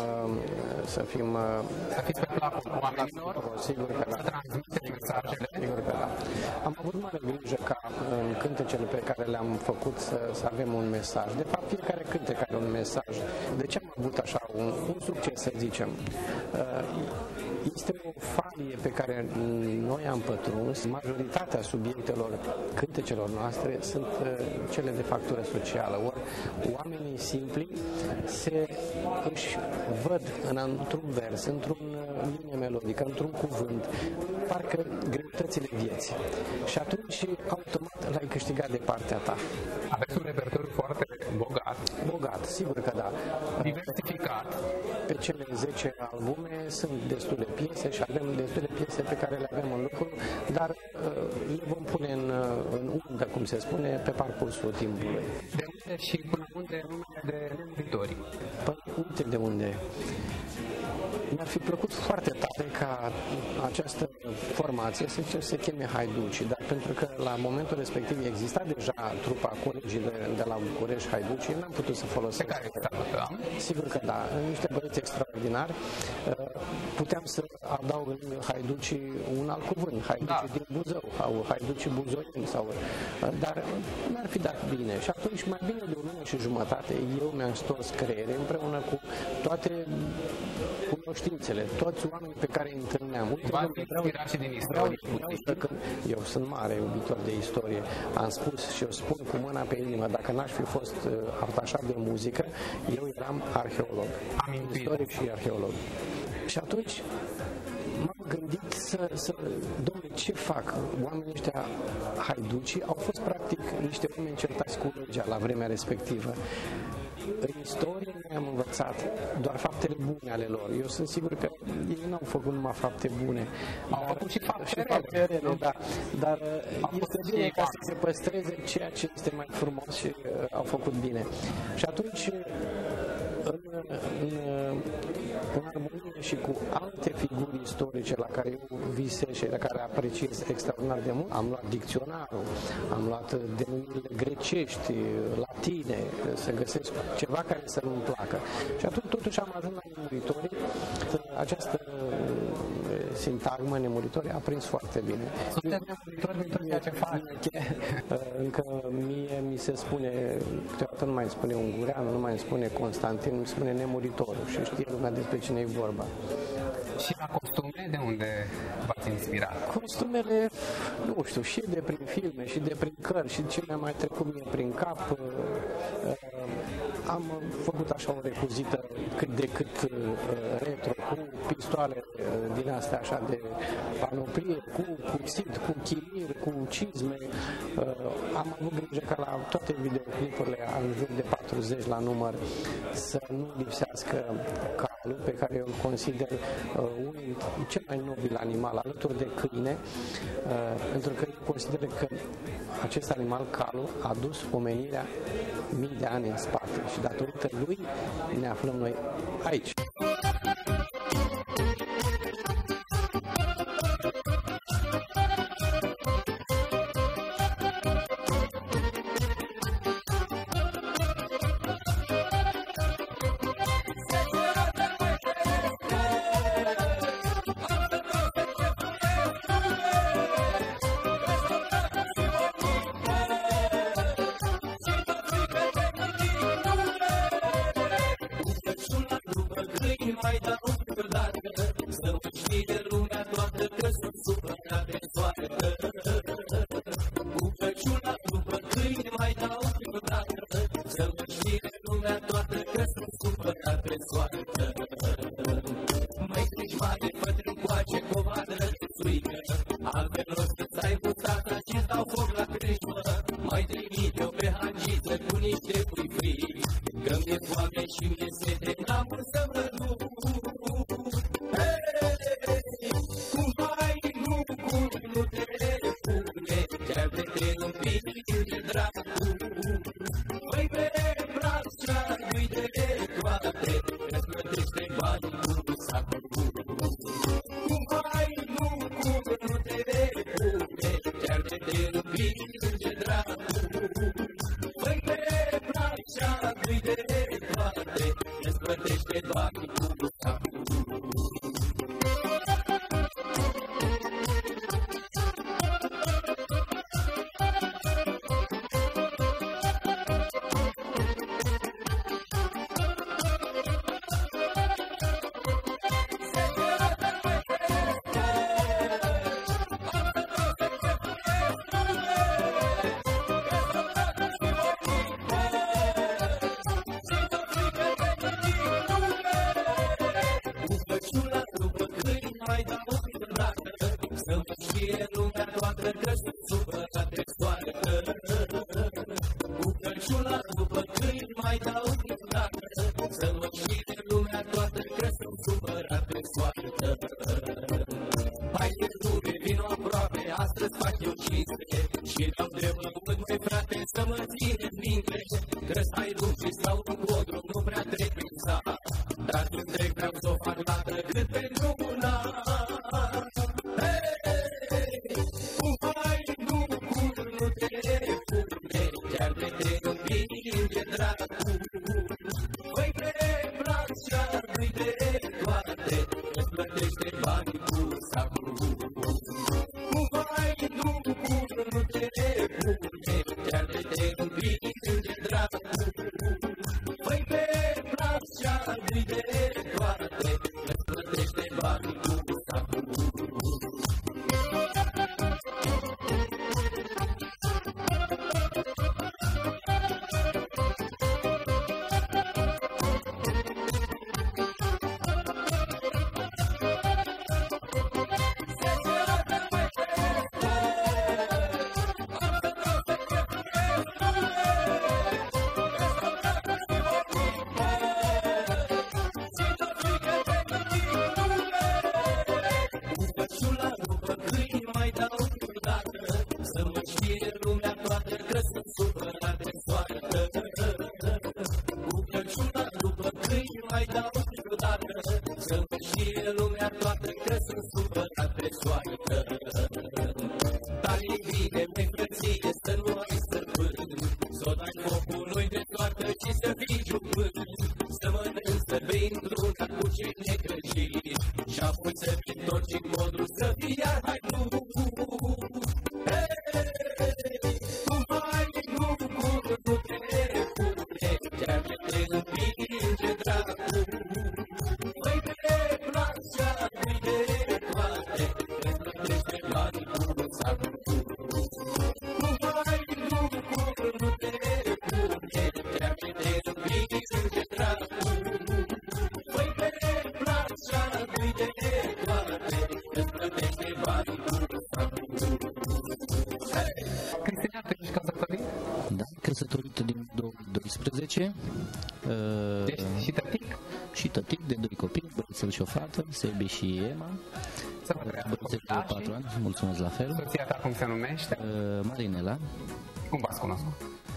fiți pe placul oamenilor, sigur că da. să transmiteți mesajele. Sigur că da. Am avut mare grijă ca în cântecele pe care le-am făcut să avem un mesaj. De fapt, fiecare cântec are un mesaj. De ce am avut așa un succes, să zicem? Este o falie pe care noi am pătruns. Majoritatea subiectelor cântecelor noastre sunt cele de factură socială. Ori oamenii simpli își văd într-un vers, într-un linie melodică, într-un cuvânt, parcă greutățile vieții. Și atunci, automat, l-ai câștigat de partea ta. Aveți un repertoriu foarte bogat. Bogat, sigur că da. Diversificat. Pe cele 10 albume sunt destule piese și avem destule piese pe care le avem în lucru, dar le vom pune în undă, cum se spune, pe parcursul timpului. De unde și până unde numele de Nemuritori? Păi, uite de unde. Mi-ar fi plăcut foarte tare ca această formație să se cheme Haiducii, dar pentru că la momentul respectiv exista deja trupa colegii de la București, Haiducii, n-am putut să folosesc. Pe care da? Sigur că da, niște băieți extraordinari. Puteam să adaug în Haiducii un alt cuvânt, Haiducii din Buzău, sau Haiducii buzoieni, dar n-ar fi dat bine. Și atunci, mai bine de o lună și jumătate, eu mi-am stors creiere împreună cu toate cunoștințele, toți oamenii pe care îi întâlneam. V-ați inspirat și din istorie. Eu sunt mare iubitor de istorie. Am spus și eu spun cu mâna pe inimă, dacă n-aș fi fost atașat de muzică, eu eram arheolog. Istoric și arheolog. Și atunci m-am gândit domnule, ce fac? Oamenii ăștia haiducii au fost practic niște oameni certați cu legea la vremea respectivă. În istorie noi am învățat doar faptele bune ale lor. Eu sunt sigur că ei n-au făcut numai fapte bune. Au făcut și fapte rele, da. Dar este bine ca să se păstreze ceea ce este mai frumos și au făcut bine. Și atunci, în armonie și cu alte figuri istorice la care eu visez și la care apreciez extraordinar de mult, am luat dicționarul, am luat denumirile grecești, latine, să găsesc ceva care să nu-mi placă. Și atunci totuși am ajuns la Nemuritori. Această sintagmă Nemuritori a prins foarte bine. Sunteți nemuritori din tot ceea ce fac. Încă mie mi se spune, câteodată nu mai spune Ungureanu, nu mai spune Constantin, mi spune Nemuritorul și știe lumea despre cine e vorba. Și la costume, de unde v-ați inspirat? Costumele, nu știu, și de prin filme, și de prin cărți, și ce mi-a mai trecut mie prin cap. Am făcut așa o recuzită cât de cât retro, cu pistoale din astea așa de panoplie, cu cuțit, cu chimir, cu cizme. Am avut grijă ca la toate videoclipurile, în jur de 40 la număr, să nu lipsească calul, pe care eu îl consider cel mai nobil animal alături de câine, pentru că eu consider că acest animal, calul, a dus omenirea mii de ani în spate și datorită lui ne aflăm noi aici. mai dau vreodată, să mă știe lumea toată că sunt supărat pe soartă. Cu căciula după câini mai dau vreodată, să mă știe lumea toată că sunt supărat pe soartă. Mai treci mare, fă-te încoace, covadă de suică, altfel o să-ți ai butata și-ți dau foc la crâșmă. Mai trimit eu pe hangiță cu niște pui frii, că mi-e foame și mi-e sete, n-am cum să mă duc. Cum ai, nu te pune, chiar de te împingi de dracu. Păi pe brațea lui de toate, că-ți plătește banii cu sacul. Cum ai, nu te pune, chiar de te împingi de dracu. Păi pe brațea lui de toate, că-ți plătește banii cu sacul. Căsătorită din 2012. Deci și tătic? Și tătic de 2 copii, băiețel și o fată, Sebi și Emma. Băiețel de 4 ani, mulțumesc la fel. Soția ta cum se numește? Marinela. Cum v-ați cunoscut?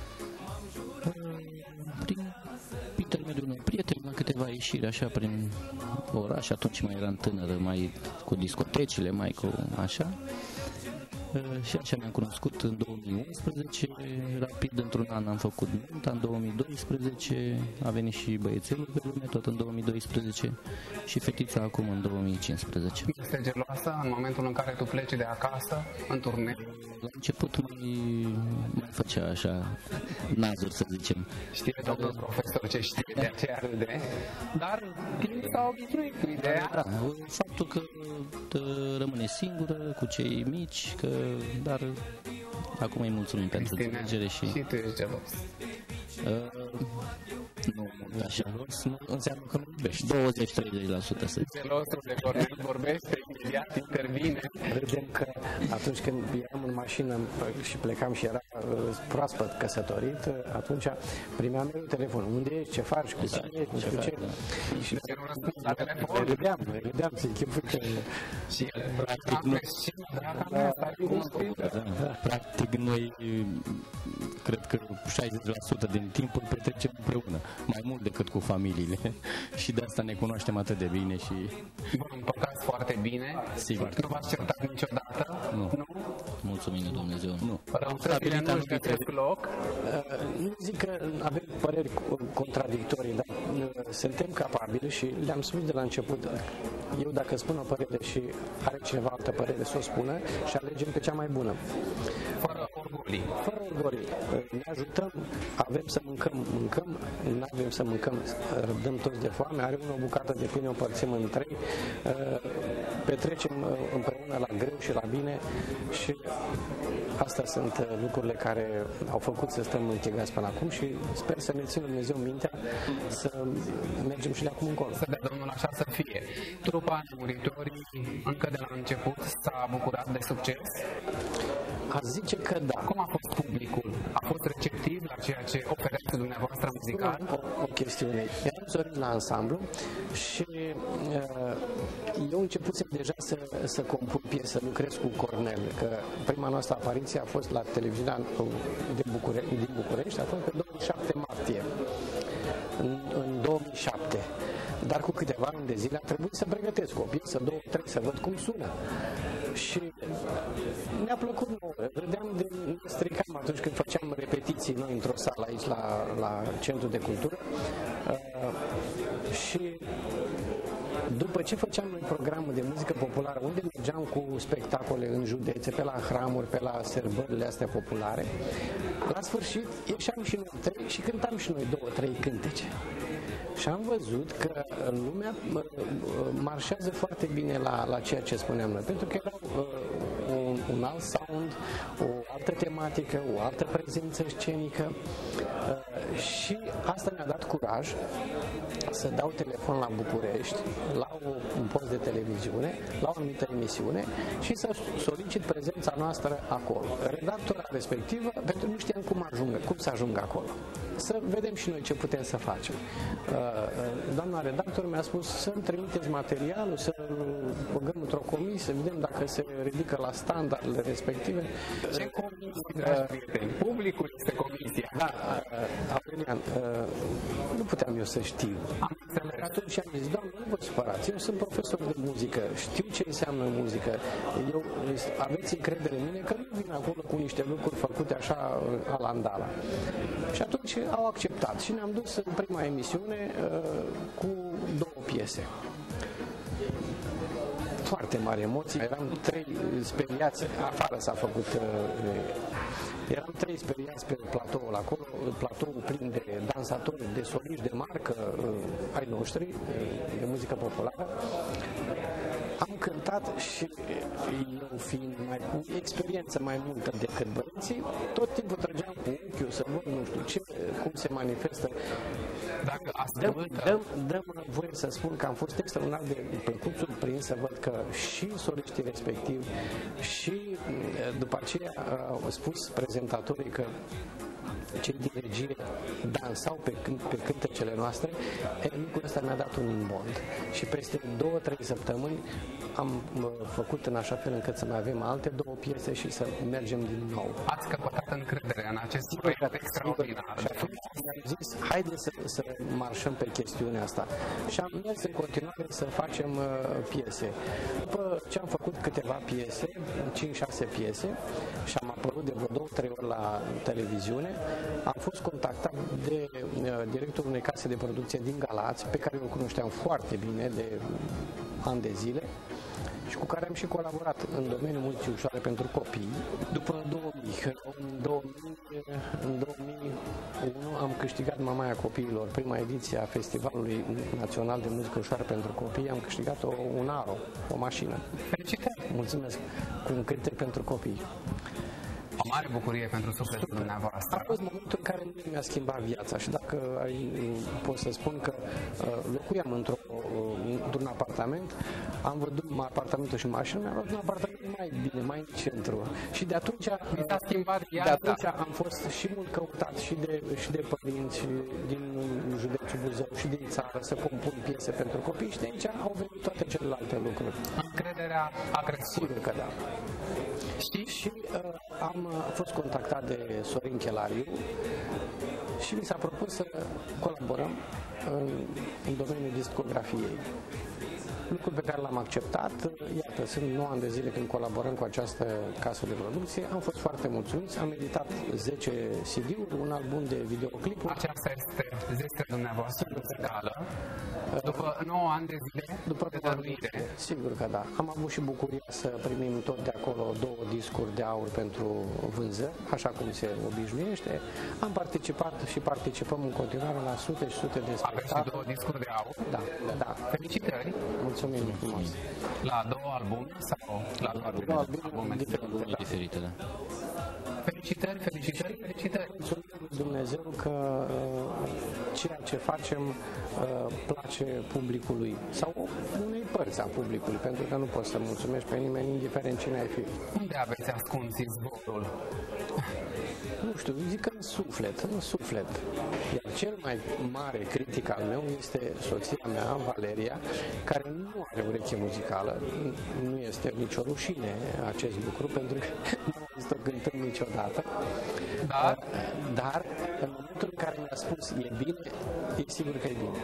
Prin intermediul unui prieten, la câteva ieșiri așa prin oraș, atunci mai eram tânără, mai cu discotecile, mai cu așa. Și așa ne-am cunoscut în 2011, rapid într-un an am făcut nunta, în 2012 a venit și băiețelul pe lume, tot în 2012 și fetița acum în 2015. Este geloasă în momentul în care tu pleci de acasă, în turneu? La început mai făcea așa nazuri, să zicem. Știe domnul profesor ce știe, de aceea râde, dar timp s-a obișnuit cu ideea. Da, faptul că rămâne singură cu cei mici, dar acum îi mulțumim pentru înțelegere și... Și tu ești gelos. Nu, așa. Nu înseamnă că nu iubești. 20-30% să Gelosul de Cornel vorbește, imediat intervine. Vedem că atunci când eram în mașină și plecam și era proaspăt căsătorit, atunci primeam eu telefon. Unde ești? Ce faci? Cu cine ești? Nu știu ce. Și nu răspund la telefon. Râdeam, se închipui că... Și practic nu... Practic noi cred că 60% din timp îl petrecem împreună, mai mult decât cu familiile și de asta ne cunoaștem atât de bine și... Vă împăcați foarte bine? Sigur. Nu v-ați certat niciodată? Nu. mulțumim lui Dumnezeu. Nu. Răutățile nu își găsesc loc? Nu zic că avem păreri contradictorii, dar suntem capabili și le-am spus de la început. Eu dacă spun o părere și are cineva altă părere, să o spună și alegem pe cea mai bună. Fără orgolii. Fără orgolii. Ne ajutăm, avem să mâncăm, nu avem să mâncăm, dăm toți de foame, are unul o bucată de pâine, o împărțim în trei, petrecem împreună la greu și la bine și astea sunt lucrurile care au făcut să stăm închegați până acum și sper să ne țină Dumnezeu mintea să mergem și de acum încolo. Să dea Domnul așa să fie. Trupa Nemuritorii încă de la început s-a bucurat de succes? Aș zice că da. Cum a fost publicul? A fost receptiv la ceea ce oferați dumneavoastră muzical? O chestiune. Eram Sorin la ansamblu și eu începusem deja să compun piese, să lucrez cu Cornel, că prima noastră apariție a fost la televiziunea din București, a fost pe 27 martie. În 2007. Dar cu câteva luni de zile a trebuit să pregătesc o piesă, 2-3, să văd cum sună. Și ne-a plăcut nouă. Râdeam ne stricam atunci când făceam repetiții noi într-o sală aici la Centrul de Cultură. Și după ce făceam noi programul de muzică populară, unde mergeam cu spectacole în județe, pe la hramuri, pe la sărbările astea populare, la sfârșit ieșeam și noi trei și cântam și noi 2-3 cântece. Și am văzut că lumea marșează foarte bine la ceea ce spuneam noi, pentru că era un alt sound, o altă tematică, o altă prezență scenică și asta mi-a dat curaj să dau telefon la București, la un post de televiziune, la o anumită emisiune și să solicit prezența noastră acolo. Redactora respectivă, pentru că nu știam cum să ajungă acolo. Să vedem și noi ce putem să facem. Doamna redactor mi-a spus să-mi trimiteți materialul, să băgăm într-o comisie, să vedem dacă se ridică la standardele respective. Ce comisie, dragi prieteni? Publicul este comisia. Da, Aurelian, nu puteam eu să știu. Atunci am zis, Doamne, nu vă supărați, eu sunt profesor de muzică, știu ce înseamnă muzică, aveți încredere în mine că nu vin acolo cu niște lucruri făcute așa alandala. Și atunci au acceptat și ne-am dus în prima emisiune cu 2 piese. Foarte mari emoții, eram 3 speriați, afară s-a făcut, eram 3 speriați pe platoul acolo, platoul plin de dansatori, de soliști de marcă ai noștri, de muzică populară. Am cântat și eu fiind cu experiență mai multă decât băieții, tot timpul trăgeam cu ochiul să văd nu știu ce, cum se manifestă. Dăm voie să spun că am fost extraordinar de plăcut surprins să văd că și soliștii respectivi și după aceea au spus prezentatorii că cei din regie dansau pe cântecele noastre, lucrul ăsta mi-a dat un imbond. Și peste 2-3 săptămâni am făcut în așa fel încât să mai avem alte 2 piese și să mergem din nou. Ați căpătat încredere în acest proiect extraordinar. Și atunci am zis, haideți să marșăm pe chestiunea asta. Și am mers în continuare să facem piese. După ce am făcut câteva piese, 5-6 piese, și am apărut de vreo 2-3 ori la televiziune, am fost contactat de directorul unei case de producție din Galați, pe care îl cunoșteam foarte bine de ani de zile și cu care am și colaborat în domeniul muzicii ușoare pentru copii. După 2001 am câștigat Mamaia Copiilor, prima ediție a Festivalului Național de Muzică Ușoară pentru Copii. Am câștigat un Aro, o mașină. Felicitări! Mulțumesc! Cu un cântec pentru copii. O mare bucurie pentru sufletul dumneavoastră. A fost momentul în care mi-a schimbat viața și dacă pot să spun că locuiam într-un apartament, am văzut apartamentul și mașina, mi-am luat un apartament mai bine, mai în centru. Și de atunci s-a schimbat viața. De atunci am fost și mult căutat și de părinți și din județul Buzău și din țară să compun piese pentru copii și de aici au venit toate celelalte lucruri. Încrederea a crescut. Sigur că da. Și am fost contactat de Sorin Chelariu și mi s-a propus să colaborăm în domeniul discografiei. Lucrul pe care l-am acceptat, iată, sunt 9 ani de zile când colaborăm cu această casă de producție, am fost foarte mulțumiți, am editat 10 CD-uri, un album de videoclipuri. Aceasta este zestrea dumneavoastră muzicală, după 9 ani de zile de dăruire. Sigur că da. Am avut și bucuria să primim tot de acolo 2 discuri de aur pentru vânzări, așa cum se obișnuiește. Am participat și participăm în continuare la sute și sute de spectacole. Aveți 2 discuri de aur? Da, da. Felicitări! Mulțumim frumos. La 2 albume sau la 2 albume diferite, da. Felicitări, felicitări, felicitări! Mulțumim lui Dumnezeu că ceea ce facem place publicului sau unei părți a publicului, pentru că nu poți să mulțumești pe nimeni, indiferent cine ai fi. Unde aveți ascuns izvorul? Nu știu, zic că în suflet. Iar cel mai mare critic al meu este soția mea, Valeria, care nu are ureche muzicală. Nu este nicio rușine acest lucru, pentru că nu am văzut-o cântând niciodată. Dar în momentul în care mi-a spus e bine, e sigur că e bine.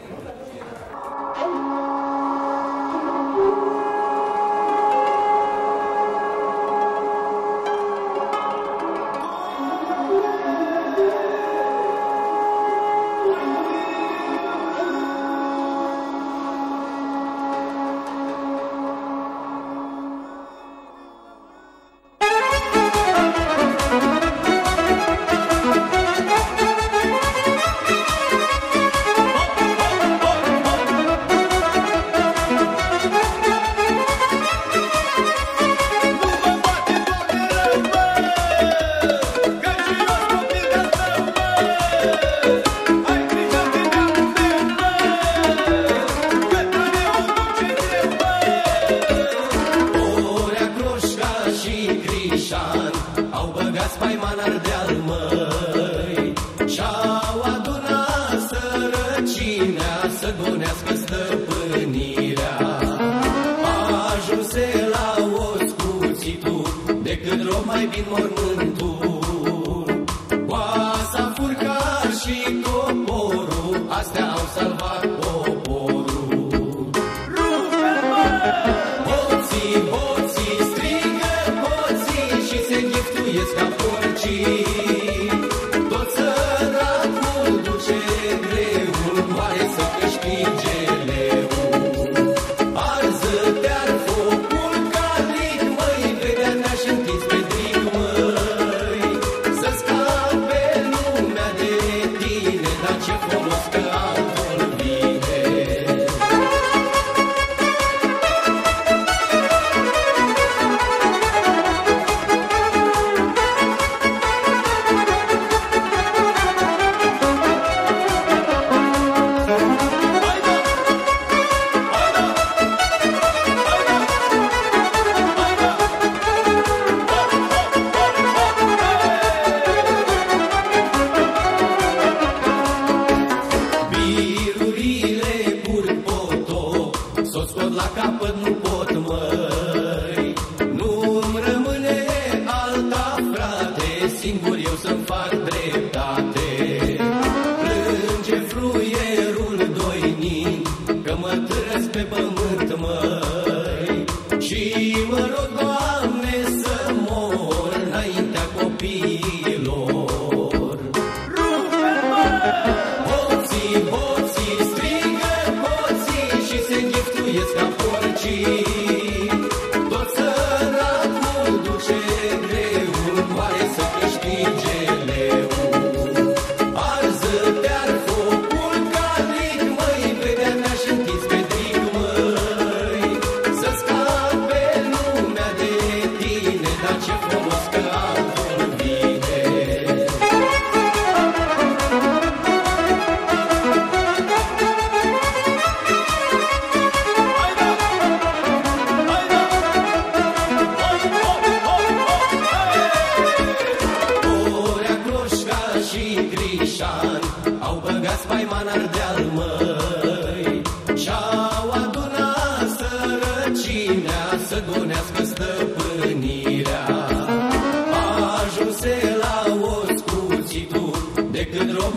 Să scape lumea de tine, dar ce folos că altul vine.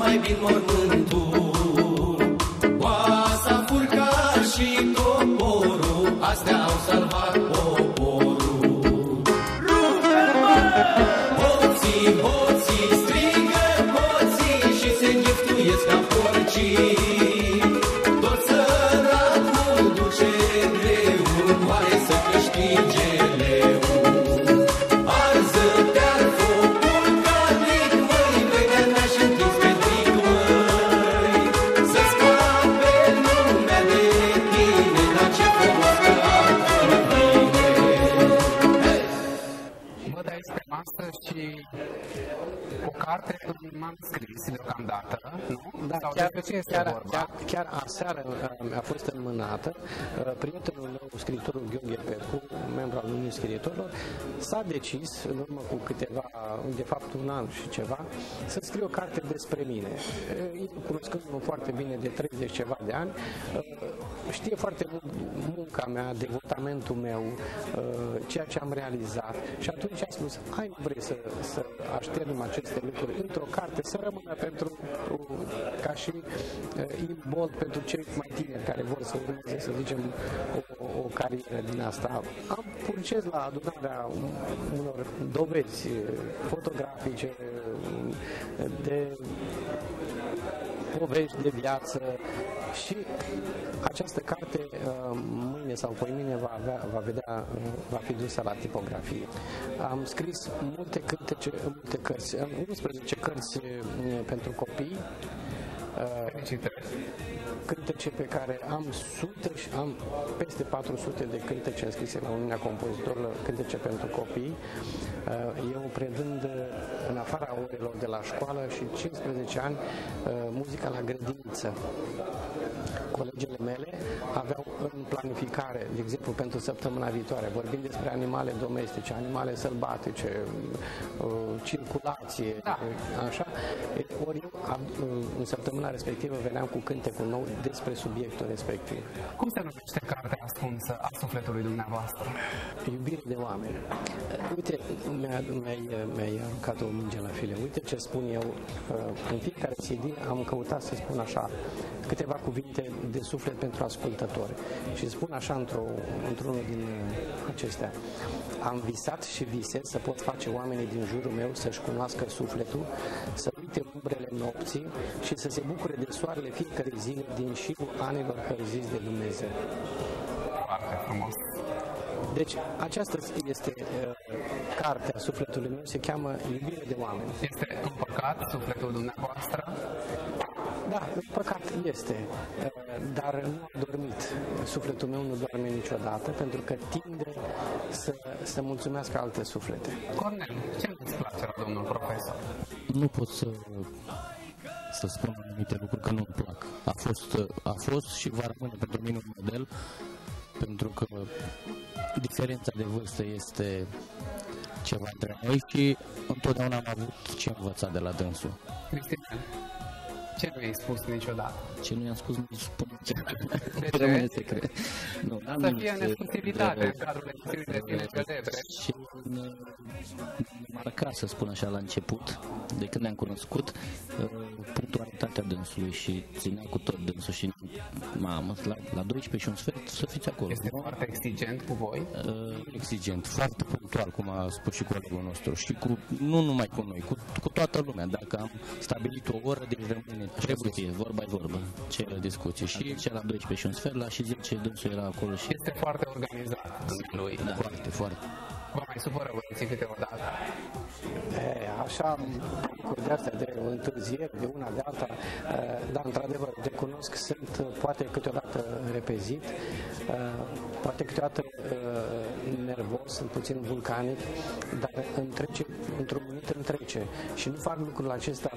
mai bine mormântul. Oasa, furca și toporul, astea au salvat poporul. Hoții, hoții, strigă hoții și se ghiftuiesc ca porcii. Tot săracul duce greu, moare să câștige leu. Arză te-ar focul calic, măi, vedea n-aș întins pe tric, măi. Să scape lumea de tine, dar ce folos că altfel vine. Văd aici pe masă și o carte m-am scris deocamdată, nu? Da, Sau chiar, despre ce este vorba? chiar aseară a fost înmânată. Prietenul meu, scriitorul Gheorghe Petcu, membru al Uniunii Scriitorilor, s-a decis, în urmă cu câteva, de fapt un an și ceva, să scrie o carte despre mine. Cunoscându-mă foarte bine de 30 ceva de ani, știe foarte mult munca mea, devotamentul meu, ceea ce am realizat. Și atunci am spus, hai, nu vrei să așternim aceste lucruri într-o carte, să rămână ca și imbold pentru cei mai tineri care vor să urmeze, să zicem, o carieră din asta. Am purces la adunarea unor dovezi fotografice de povești de viață și această carte mâine sau poimine va fi dusă la tipografie. Am scris multe cărți, 11 cărți pentru copii, cântece pe care am sute și am peste 400 de cântece înscrise la Uniunea Compozitorilor, cântece pentru copii. Eu predând în afara orelor de la școală și 15 ani muzica la grădiniță. Colegele mele aveau în planificare, de exemplu pentru săptămâna viitoare, vorbind despre animale domestice, animale sălbatice, circulație, așa. Ori eu, în săptămâna respectivă, veneam cu cântecul nou despre subiectul respectiv. Cum se numește cartea ascunsă a sufletului dumneavoastră? Iubire de oameni. Uite, mi-ai aruncat o minge la file. Uite ce spun eu. În fiecare CD am căutat să spun așa câteva cuvinte de suflet pentru ascultători. Și spun așa într-unul din acestea. Am visat și visez să pot face oamenii din jurul meu să-și cunoască sufletul, să uite umbrele nopții și să se bucure de soarele fiecare zile din șirul anilor hărziți de Dumnezeu. Foarte frumos. Deci, aceasta este cartea sufletului meu, se cheamă Iubire de oameni. Este un păcat sufletul dumneavoastră? Da, păcat este, dar nu a dormit. Sufletul meu nu doarme niciodată, pentru că tinde să mulțumească alte suflete. Cornel, ce nu-ți place la domnul profesor? Nu pot să spun anumite lucruri că nu-mi plac. A fost și va rămâne pentru mine un model, pentru că diferența de vârstă este ceva între noi și întotdeauna am avut ce învăța de la dânsul. Cristina, ce nu i-ai spus niciodată? Ce nu i-am spus, nu spun niciodată. De ce? Rămâne secret. Nu, să fie în exclusivitate în cadrul emisiunii de tine celebre. Și marca, să spun așa, la început, de când ne-am cunoscut, punctualitatea dânsului și ținea cu tot dânsul și mamă, la 12 și un sfert să fiți acolo. Este foarte exigent cu voi? Exigent, foarte punctual, cum a spus și colegul nostru și nu numai cu noi, cu toată lumea. Dacă am stabilit o oră, deci rămâne, trebuie să fie, vorba e vorbă, ce discuție. Și cea la 12 și un sfert, la și 10 dânsul era acolo și... Este foarte organizat lui. Da, foarte, foarte. Vă mai supără băieții câteodată? Așa, cu de-astea de întârzieri, de una de alta, dar într-adevăr, recunosc, sunt poate câteodată repezit, poate câteodată nervos, sunt puțin vulcanic, dar într-un minut îmi trece. Și nu fac lucrul acesta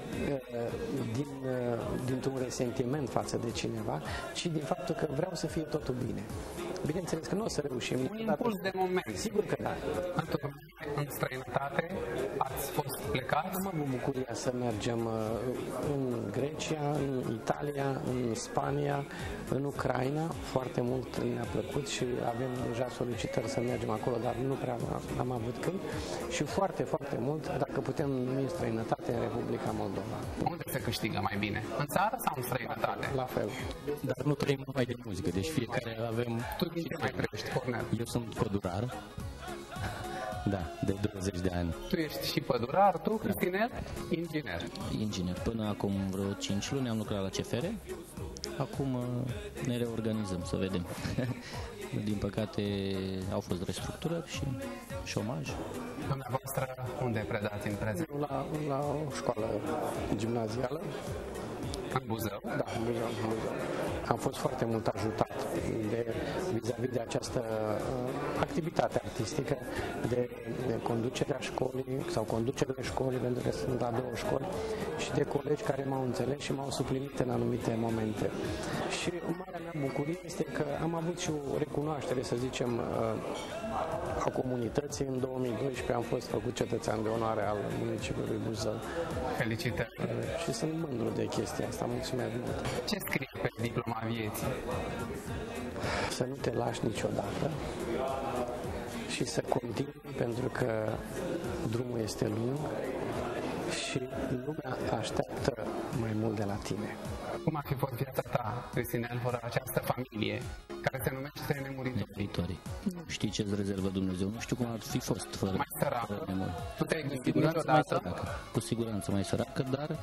dintr-un resentiment față de cineva, ci din faptul că vreau să fie totul bine. Bineînțeles că nu o să reușim. Un impuls de moment. Sigur că da. În străinătate ați fost plecați? Am avut bucuria să mergem în Grecia, în Italia, în Spania, în Ucraina. Foarte mult ne-a plăcut și avem deja solicitări să mergem acolo, dar nu prea am avut când. Și foarte, foarte mult, dacă putem numi în străinătate, în Republica Moldova. Unde se câștigă mai bine? În țară sau în străinătate? La fel. Dar nu trăim numai de muzică, deci fiecare avem... Tu din ce mai trăiești, Cornel? Eu sunt pădurar, da, de 20 de ani. Tu ești și pădurar, tu, Cristinel, inginer. Inginer. Până acum vreo 5 luni am lucrat la CFR. Acum ne reorganizăm, să vedem. Din păcate au fost restructurări și șomaj. Dumneavoastră, unde predați în prezent? La o școală gimnazială. În Buzău? Da, în Buzău. Am fost foarte mult ajutat vis-a-vis de această activitate artistică, de conducerea școlii sau conducerea școlii, pentru că sunt la 2 școli, și de colegi care m-au înțeles și m-au suplinit în anumite momente. Și marea mea bucurie este că am avut și o recunoaștere, să zicem, a comunității. În 2012 am fost făcut cetățean de onoare al municipiului Buzău. Felicitări! Și sunt mândru de chestia asta. Mulțumesc mult! Ce scrie pe diploma vieții? Să nu te lași niciodată și să continui, pentru că drumul este lung și lumea așteaptă mai mult de la tine. Cum ar fi fost viața ta, Cristinel, fără această familie care se numește Nemuritorii? Nu știi ce-ți rezervă Dumnezeu, nu știu cum ar fi fost fără... Mai săracă? Tu te-ai gândit Mai niciodată? săracă, cu siguranță mai săracă, dar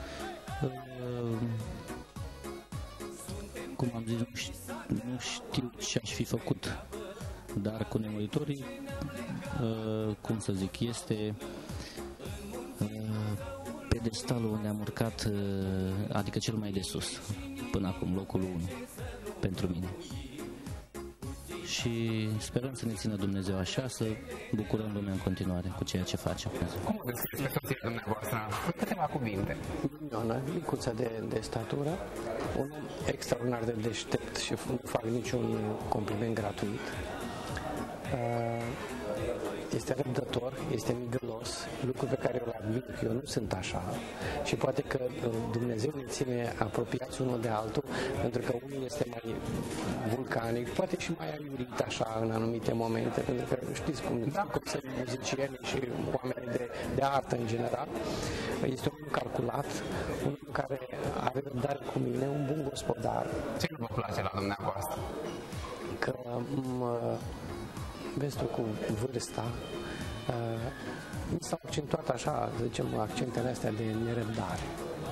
cum am zis, nu știu ce aș fi făcut, dar cu Nemuritorii, cum să zic, este pedestalul unde am urcat, adică cel mai de sus, până acum, locul 1 pentru mine. Și sperăm să ne țină Dumnezeu așa, să bucurăm lumea în continuare cu ceea ce facem. Cum o descrieți pe soția dumneavoastră? În câteva cuvinte. Minună, micuță de statură, un om extraordinar de deștept și nu fac niciun compliment gratuit. Este răbdător, este migălos, lucru pe care îl admir, că eu nu sunt așa. Și poate că Dumnezeu ne ține apropiați unul de altul, pentru că unul este mai vulcanic, poate și mai aiurit așa în anumite momente, pentru că știți cum sunt muzicieni și oameni de artă în general. Este un om calculat, un om care are răbdare cu mine, un bun gospodar. Ce nu vă place la dumneavoastră? Că vezi tu, cu vârsta, mi s-au accentuat așa, să zicem, accentele astea de nerăbdare.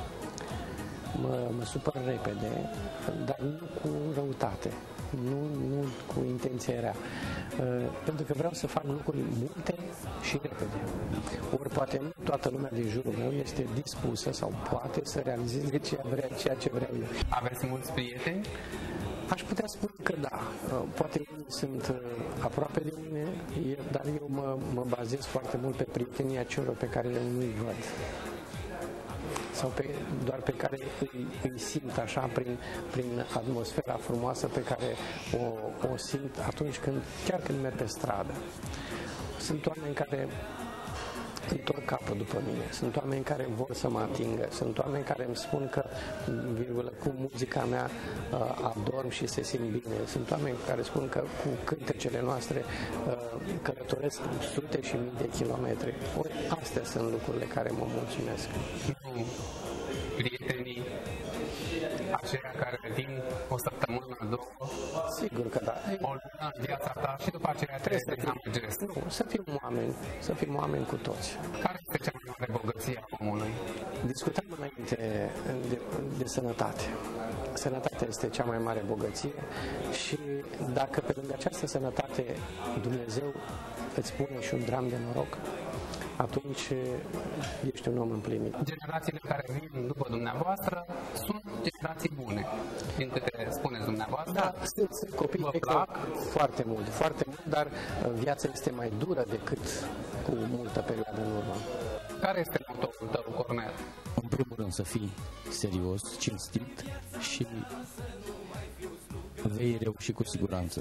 Mă supăr repede, dar nu cu răutate, nu cu intenție rea, pentru că vreau să fac lucruri multe și repede. Ori poate nu toată lumea din jurul meu este dispusă sau poate să realizeze ceea ce vreau eu. Aveți mulți prieteni? Aș putea spune că da, poate ei sunt aproape de mine, dar eu mă bazez foarte mult pe prietenia celor pe care nu-i văd. Sau doar pe care îi simt așa prin atmosfera frumoasă pe care o simt atunci chiar când merg pe stradă. Sunt oameni care întorc capul după mine, sunt oameni care vor să mă atingă, sunt oameni care îmi spun că, virgulă, cu muzica mea adorm și se simt bine, sunt oameni care spun că cu cântecele noastre călătoresc sute și mii de kilometri. Ori astea sunt lucrurile care mă mulțumesc. Prietenii aceia care vin o săptămână, 2, sigur că da. O lună în viața ta și după aceea trebuie să dezamăgești. Nu, să fim oameni cu toți. Care este cea mai mare bogăție a omului? Discutam înainte de sănătate. Sănătatea este cea mai mare bogăție și dacă pe lângă această sănătate Dumnezeu îți pune și un dram de noroc, atunci ești un om împlinit. Generațiile care vin după dumneavoastră sunt generații bune, din câte spuneți dumneavoastră. Da, sunt copii foarte mult, dar viața este mai dură decât cu multă perioadă în urmă. Care este motorul tău, Cornel? În primul rând să fii serios, cinstit și vei reuși cu siguranță.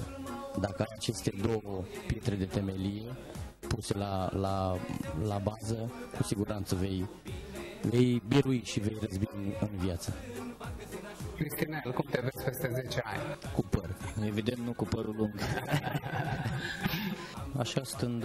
Dacă ai aceste două pietre de temelie puse la bază, cu siguranță vei birui și vei răzbi în viață. Cristinel, cum te vezi peste 10 ani? Cu păr. Evident, nu cu părul lung. Așa stând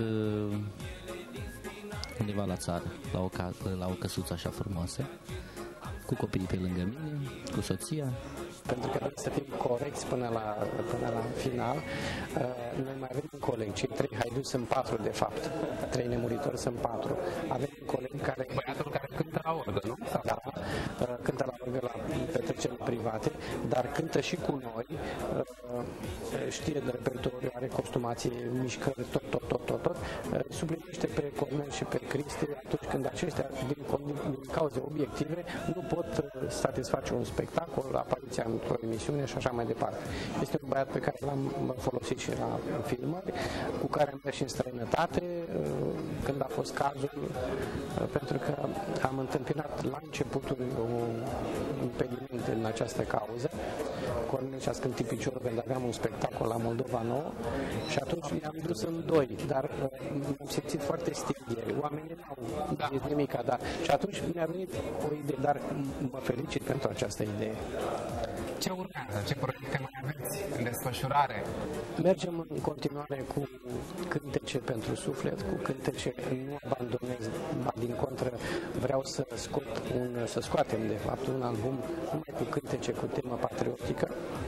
undeva la țară, la o căsuță așa frumoasă, cu copiii pe lângă mine, cu soția. Pentru că trebuie să fim corecți până la final. Noi mai avem un coleg, cei 3 haiduți sunt 4 de fapt, 3 nemuritori sunt 4. Avem un coleg care... Băiatul care cântă la orgă, nu? Da, cântă la orgă la petreceri private, dar cântă și cu noi, știe de repertoriu, are costumație, mișcări, tot. Suplinește pe Cornel și pe Cristi atunci când aceștia, din cauze obiective, nu pot satisface un spectacol, apariția într-o emisiune și așa mai departe. Este un băiat pe care l-am folosit și la filmări, cu care am mers și în străinătate, când a fost cazul, pentru că am întâmpinat la începutul un impediment în această cauză. Cornel și-a scântit piciorul când aveam un spectacol la Moldova Nouă și atunci ne-am dus în 2, dar m-am simțit foarte stingeri. Oamenii n-au zis nimica, dar și atunci mi-a venit o idee, dar mă felicit pentru această idee. Ce urmează? Ce proiecte mai aveți în desfășurare? Mergem în continuare cu cântece pentru suflet, cu cântece nu abandonez, din contră vreau să scoatem de fapt un album numai cu cântece cu temă patriotică.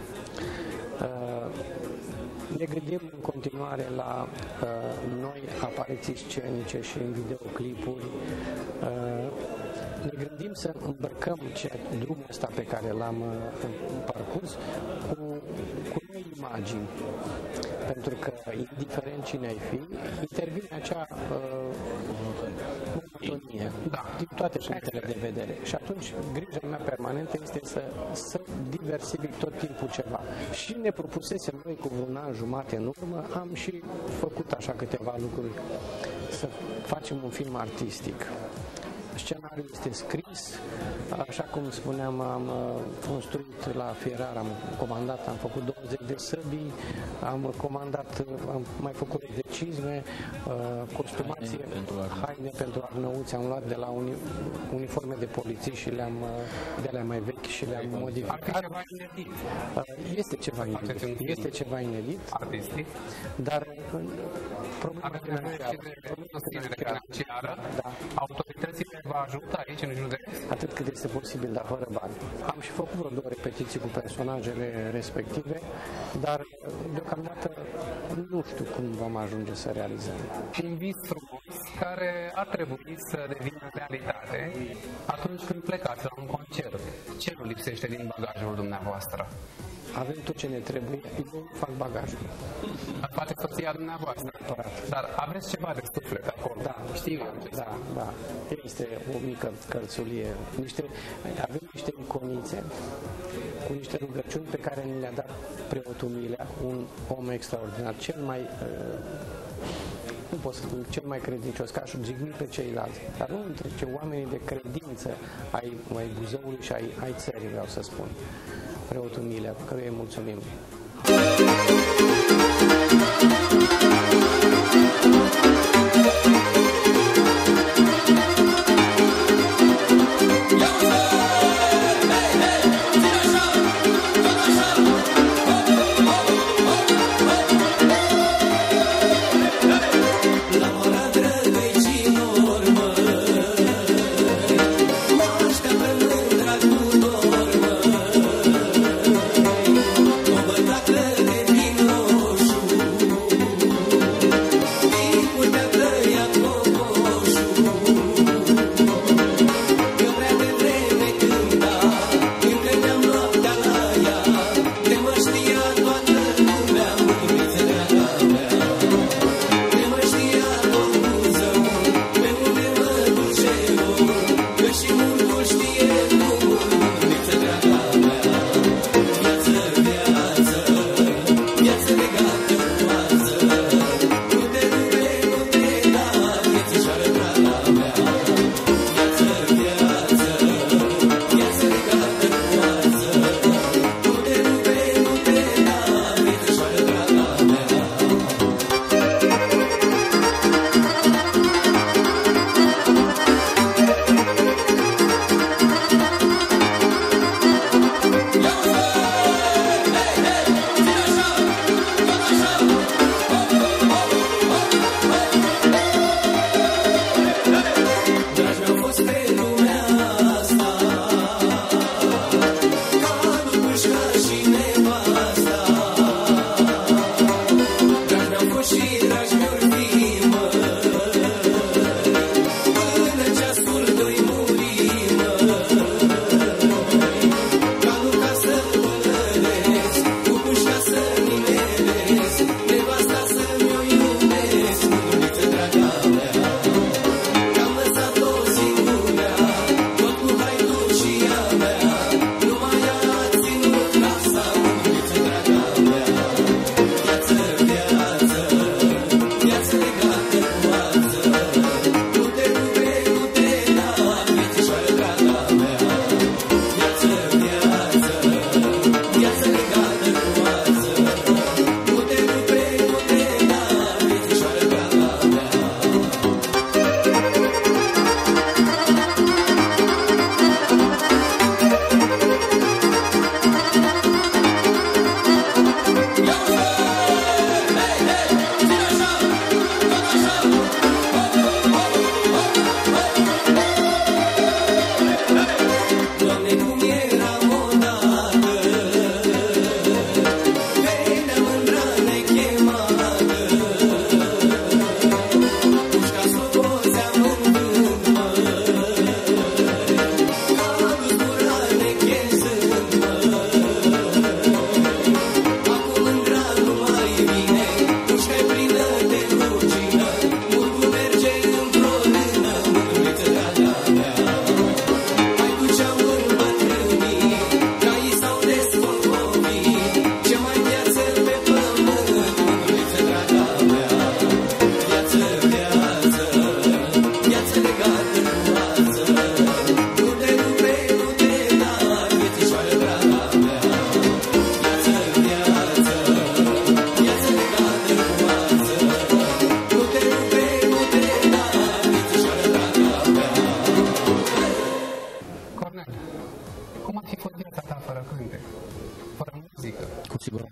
Ne gândim în continuare la noi apariții scenice și în videoclipuri. Ne gândim să îmbrăcăm drumul ăsta pe care l-am parcurs cu noi imagini. Pentru că, indiferent cine ai fi, intervine acea monotonie din toate punctele de vedere. Și atunci, grija mea permanentă este să diversific tot timpul ceva. Și ne propusesem noi cu un an jumate în urmă, am și făcut așa câteva lucruri, să facem un film artistic. Scenariul este scris, așa cum spuneam, am construit la Fierar, am comandat, am făcut 20 de săbii, am comandat, am mai făcut de cizme, costumație, haine pentru arnăuți, am luat de la uniforme de polițiști și de alea mai vechi și le-am modificat. Este ceva inedit, artistic, dar problema financiară, autoritățile vă ajută aici în județ? Atât cât este posibil, dar fără bani. Am și făcut vreo 2 repetiții cu personajele respective, dar deocamdată nu știu cum vom ajunge să realizăm. Un vis frumos care ar trebui să devină realitate atunci când plecați la un concert. Ce nu lipsește din bagajul dumneavoastră? Avem tot ce ne trebuie, eu fac bagajul. Poate soția dumneavoastră. Dar aveți ceva de suflet acolo. Da, știu. Da. Este o mică cărțulie. Avem niște iconițe cu niște rugăciuni pe care ni le-a dat preotul Milea, un om extraordinar, cel mai credincios, ca și jignit pe ceilalți, dar nu între oamenii de credință ai Buzăului și ai țării, vreau să spun. Preotul Milea, căruia îi mulțumim.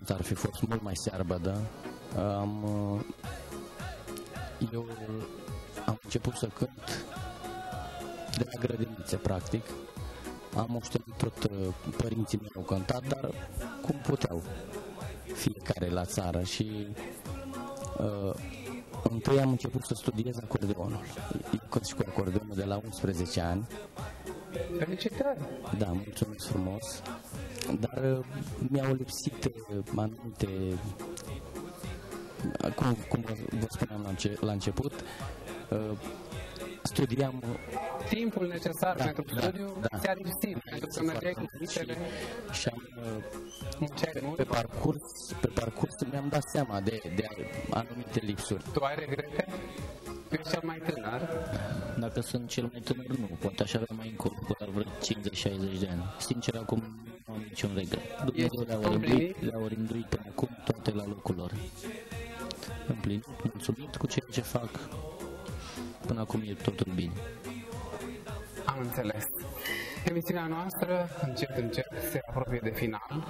ar fi fost mult mai searbă, da? Eu am început să cânt de la grădiniță, practic. Am moștenit tot părinții mei au cântat, dar cum puteau fiecare la țară și întâi am început să studiez acordeonul. Eu cânt și cu acordeonul de la 11 ani. Felicitări! Da, mulțumesc frumos. Dar mi-au lipsit anumite, cum vă spuneam la început, studiam timpul necesar pentru studiu ți-a lipsit, pentru că mergeai cu visele și am pe parcurs mi-am dat seama de anumite lipsuri. Tu ai regrete? Ești cel mai tânăr? Dacă sunt cel mai tânăr, nu. Poate aș avea mai încolo, doar vreo 50-60 de ani. Sincer, acum nu am niciun regret. Dumnezeu le-a orinduit până acum toate la locul lor. Împlinit, mulțumit cu ceea ce fac. Până acum e totul bine. Am înțeles. Emisiunea noastră, încet, se apropie de final.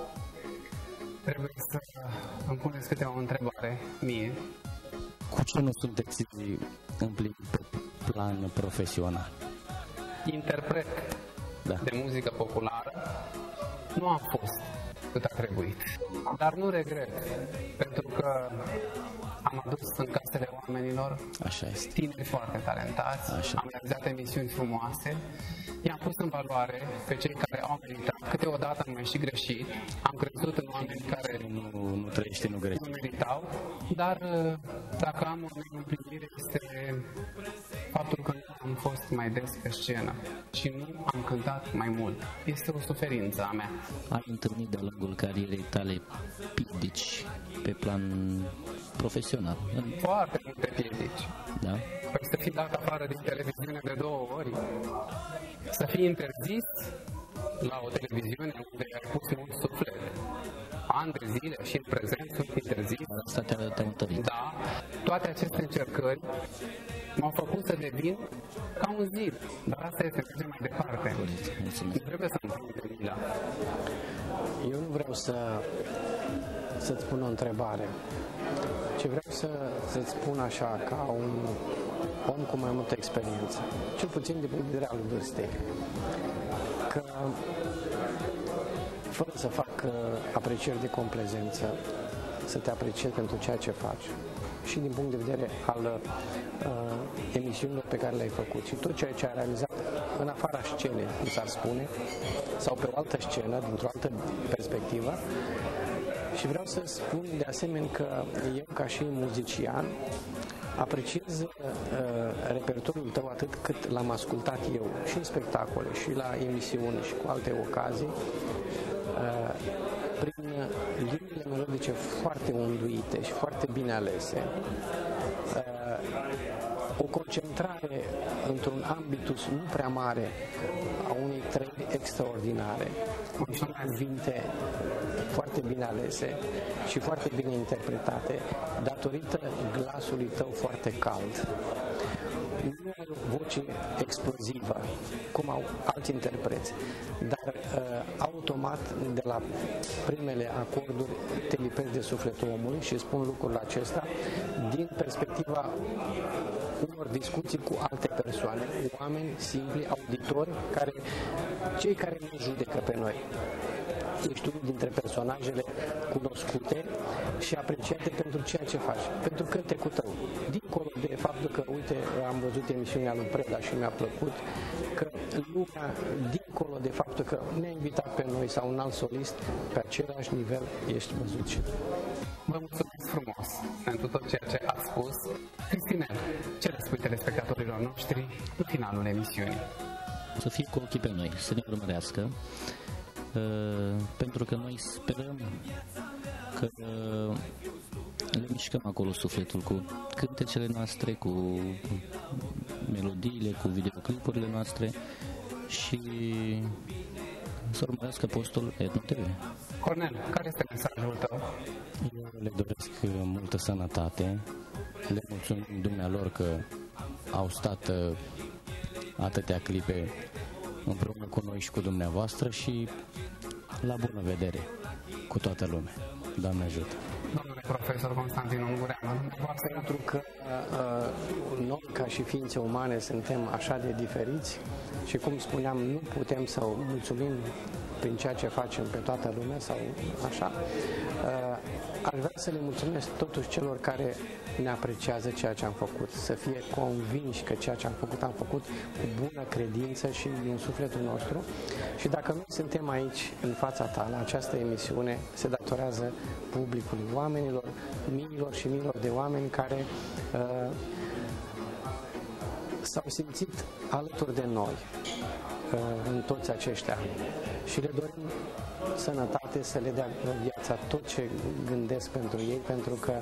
Trebuie să îmi puneți câte o întrebare mie. Cu ce nu sunteți împlinit pe plan profesional? Interpret de muzică populară nu am fost cât a trebuit. Dar nu regret, pentru că am adus în casele oamenilor tineri foarte talentați, am realizat emisiuni frumoase, i-am pus în valoare pe cei care au meritat. Câteodată am mai și greșit, am crezut în oameni care nu trăiește, nu greșește. Nu meritau, dar dacă am o neîmplinire este faptul că nu am fost mai des pe scenă și nu am cântat mai mult. Este o suferință a mea. Ai întâlnit de-a lungul carierei tale piedici pe plan profesional? Foarte multe piedici. Da? Păi să fii dat afară din televiziune de 2 ori, să fii interzis la o televiziune unde ai pus mult suflet, ani de zile și în prezent sunt interzis. Asta te-a întâlnit. Da, toate aceste încercări m-au făcut să devin ca un zid, dar asta este merge mai departe. Nu trebuie să-mi prinde mila. Eu nu vreau să-ți pun o întrebare, ci vreau să-ți spun așa, ca un om cu mai multă experiență, cel puțin din punct de vedere al vârstei, că fără să fac aprecieri de complezență, să te apreciez pentru ceea ce faci și din punct de vedere al emisiunilor pe care le-ai făcut și tot ceea ce ai realizat în afara scenei, cum s-ar spune, sau pe o altă scenă, dintr-o altă perspectivă. Și vreau să spun de asemenea că eu, ca și muzician, apreciez repertoriul tău atât cât l-am ascultat eu și în spectacole, și la emisiuni, și cu alte ocazii, prin liniile melodice foarte unduite și foarte bine alese, o concentrare într-un ambitus nu prea mare a unei trăiri extraordinare, niște cuvinte foarte bine alese și foarte bine interpretate, datorită glasului tău foarte cald. Nu ai o voce explozivă, cum au alți interpreți, dar automat, de la primele acorduri, te lipești de sufletul omului și spun lucrul acesta din perspectiva unor discuții cu alte persoane, oameni simpli, auditori, cei care ne judecă pe noi. Ești unul dintre personajele cunoscute și apreciate pentru ceea ce faci, pentru cântecul tău. Dincolo de faptul că, uite, am văzut emisiunea lui Preda și mi-a plăcut, că lumea, dincolo de faptul că ne-a invitat pe noi sau un alt solist, pe același nivel ești văzut și tu. Vă mulțumesc frumos pentru tot ceea ce ați spus. Cristinel, ce le spui telespectatorilor noștri în finalul emisiunii? Să fie cu ochii pe noi, să ne urmărească. Pentru că noi sperăm că le mișcăm acolo sufletul cu cântecele noastre, cu melodiile, cu videoclipurile noastre și să urmărească postul Etno TV. Cornel, care este mesajul tău? Eu le doresc multă sănătate, le mulțumim dumnealor că au stat atâtea clipe împreună cu noi și cu dumneavoastră și la bună vedere cu toată lumea. Doamne ajută. Domnule profesor Constantin Ungureanu, Pentru că noi, ca și ființe umane, suntem așa de diferiți și, cum spuneam, nu putem să mulțumim prin ceea ce facem pe toată lumea sau așa. Aș vrea să le mulțumesc totuși celor care ne apreciază ceea ce am făcut, să fie convinși că ceea ce am făcut cu bună credință și din sufletul nostru. Și dacă noi suntem aici, în fața ta, la această emisiune, se datorează publicului, oamenilor, miilor și miilor de oameni care s-au simțit alături de noi în toți acești ani. Și le dorim sănătate, să le dea viața tot ce gândesc pentru ei, pentru că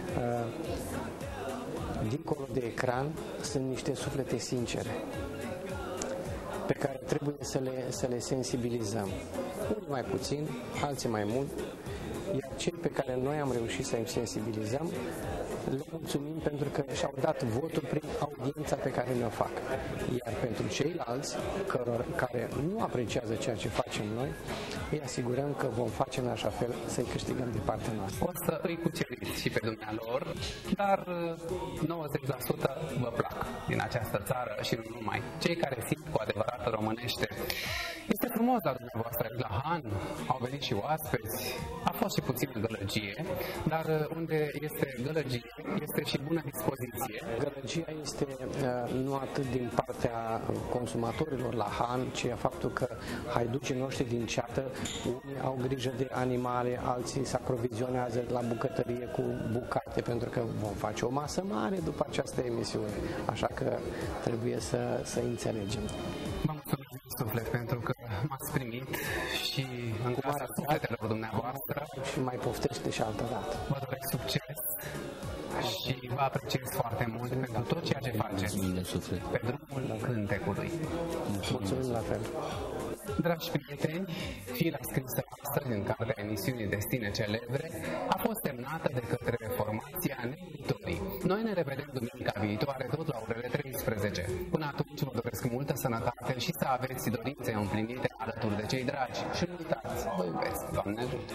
dincolo de ecran sunt niște suflete sincere pe care trebuie să le sensibilizăm. Unii mai puțin, alții mai mult, iar cei pe care noi am reușit să îi sensibilizăm, le mulțumim pentru că și-au dat votul prin audiența pe care ne-o fac. Iar pentru ceilalți care nu apreciază ceea ce facem noi, îi asigurăm că vom face în așa fel să-i câștigăm de partea noastră. O să îi cuceriți și pe dumnealor, dar 90% vă plac din această țară și nu numai. Cei care simt cu adevărat românește. Este frumos la dumneavoastră, la Han, au venit și oaspeți, a fost și puțină gălăgie, dar unde este gălăgie, este și bună dispoziție. Gălăgia este nu atât din partea consumatorilor la Han, ci faptul că haiducii noștri din ceată, unii au grijă de animale, alții se aprovizionează la bucătărie cu bucate, pentru că vom face o masă mare după această emisiune, așa că trebuie să înțelegem. Vă mulțumesc din suflet pentru că m-ați primit și în casa sufletelor dumneavoastră. Și mai poftește și altă dată. Vă doresc succes și vă apreciez foarte mult pentru tot ceea ce faceți pe drumul cântecului. Mulțumim la fel. Dragi prieteni, firea scrisă astăzi în cartea emisiunii Destine Celebre a fost semnată de către formația Neuritorii. Noi ne revedem duminica viitoare, tot la orele 13. Până atunci vă doresc multă sănătate și să aveți dorințe împlinite alături de cei dragi. Și nu uitați, vă iubesc, Doamne ajută!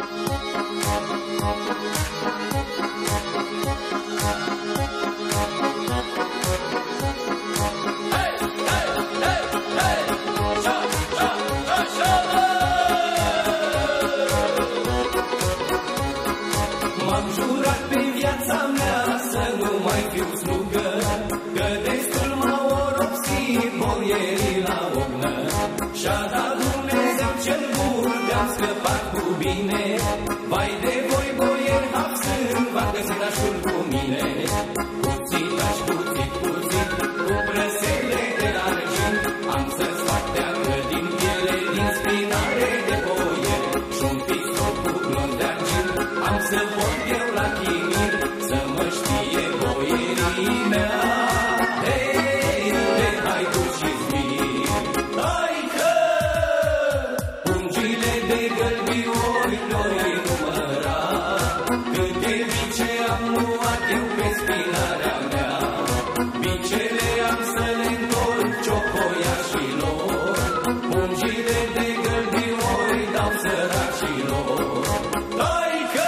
M-am jurat pe viața mea să nu mai fiu slugă, că destul m-au oropsit boierii la ognă. Și-a dat Dumnezeu cel bun, de-am scăpat cu bine. Vai de voi, boieri, absând, v-a găsit nașul cu mine. Cuțit, aș cuțit, cuțit, cu brăsele de argint, am să-ți fac teacă din piele, din spinare de boier, și-un pistol cu blond de argint, am să pot eu la chimir, să mă știe boierii mea. Hei, de haiduci și zbir, hai că ungile de gălbiori noi număra, câte bice am luat eu pe spinarea mea. Bicele am să le întorc ciocoiașilor, ungile de gălbiori dau săracilor. Hai că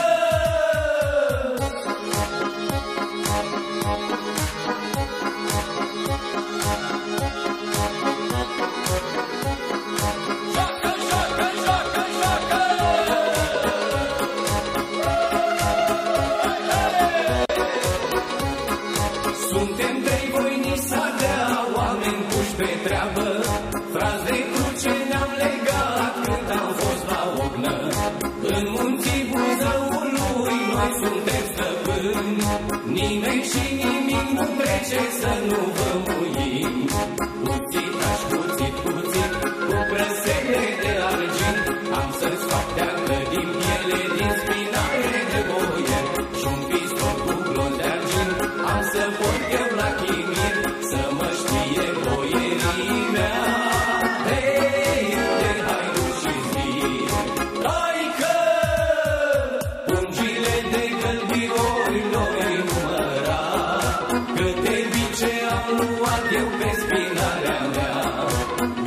joacă, joacă, joacă, joacă! Suntem trei voinici să dea, oameni puși pe treabă, frați de cruce ne-am legat când am fost la ognă. În munții Buzăului noi suntem stăpâni, nimeni și nimic nu trece să nu vă muim. Cuțit, aș cuțit, cuțit, cu brăsele de argint, am să-ți fac teacă din piele, din spinare de boier, și-un pistol cu blond de argint, am să pot eu la chimir, să mă știe boierii mea. Hei, de haiduci și zbir, hai că ungile de gălbiori noi număra, câte bice am luat eu pe spinarea mea.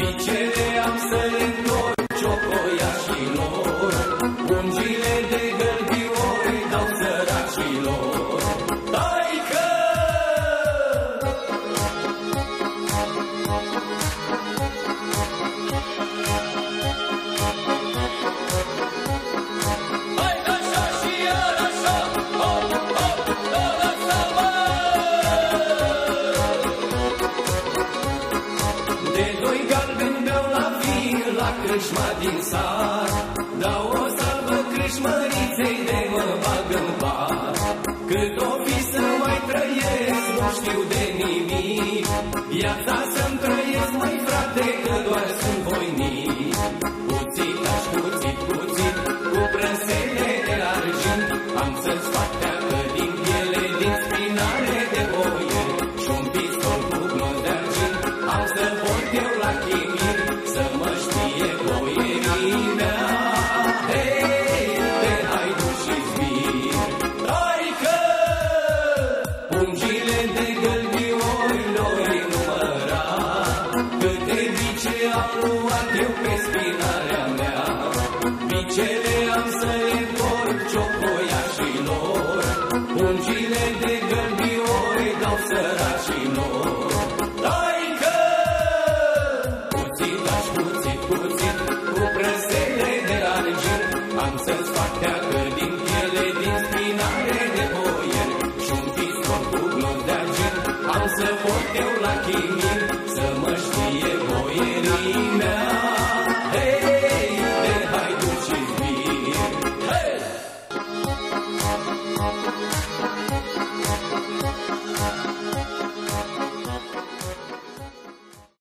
să-i de mă bag în pat. Cât o fi să mai trăiesc, nu știu de nimic. Viața să-mi trăiesc, măi frate, că doar sunt voinic. Cuțit, aș cuțit, cuțit, cu brăsele de argint. Am să-ți fac teacă din piele, din spinare de boier. Și-un pistol cu glonț de argint. Am să port eu la chimir, să mă știe boierii mea. Hei, de haidu și zbir. Taică, pungile de gălbiori noi număra. Câte bice am luat eu pe spinarea mea. Bicele am să le întorc ciocoiașilor. Pungile de gălbiori dau săracilor. Taică, cuțit, aș cuțit, cuțit, cu brăsele de argint. Am să-ți fac teacă din piele, din spinare de boier. Și-un pistol cu glonț de argint. Am să port eu la chimir, să mă știe boierii mea.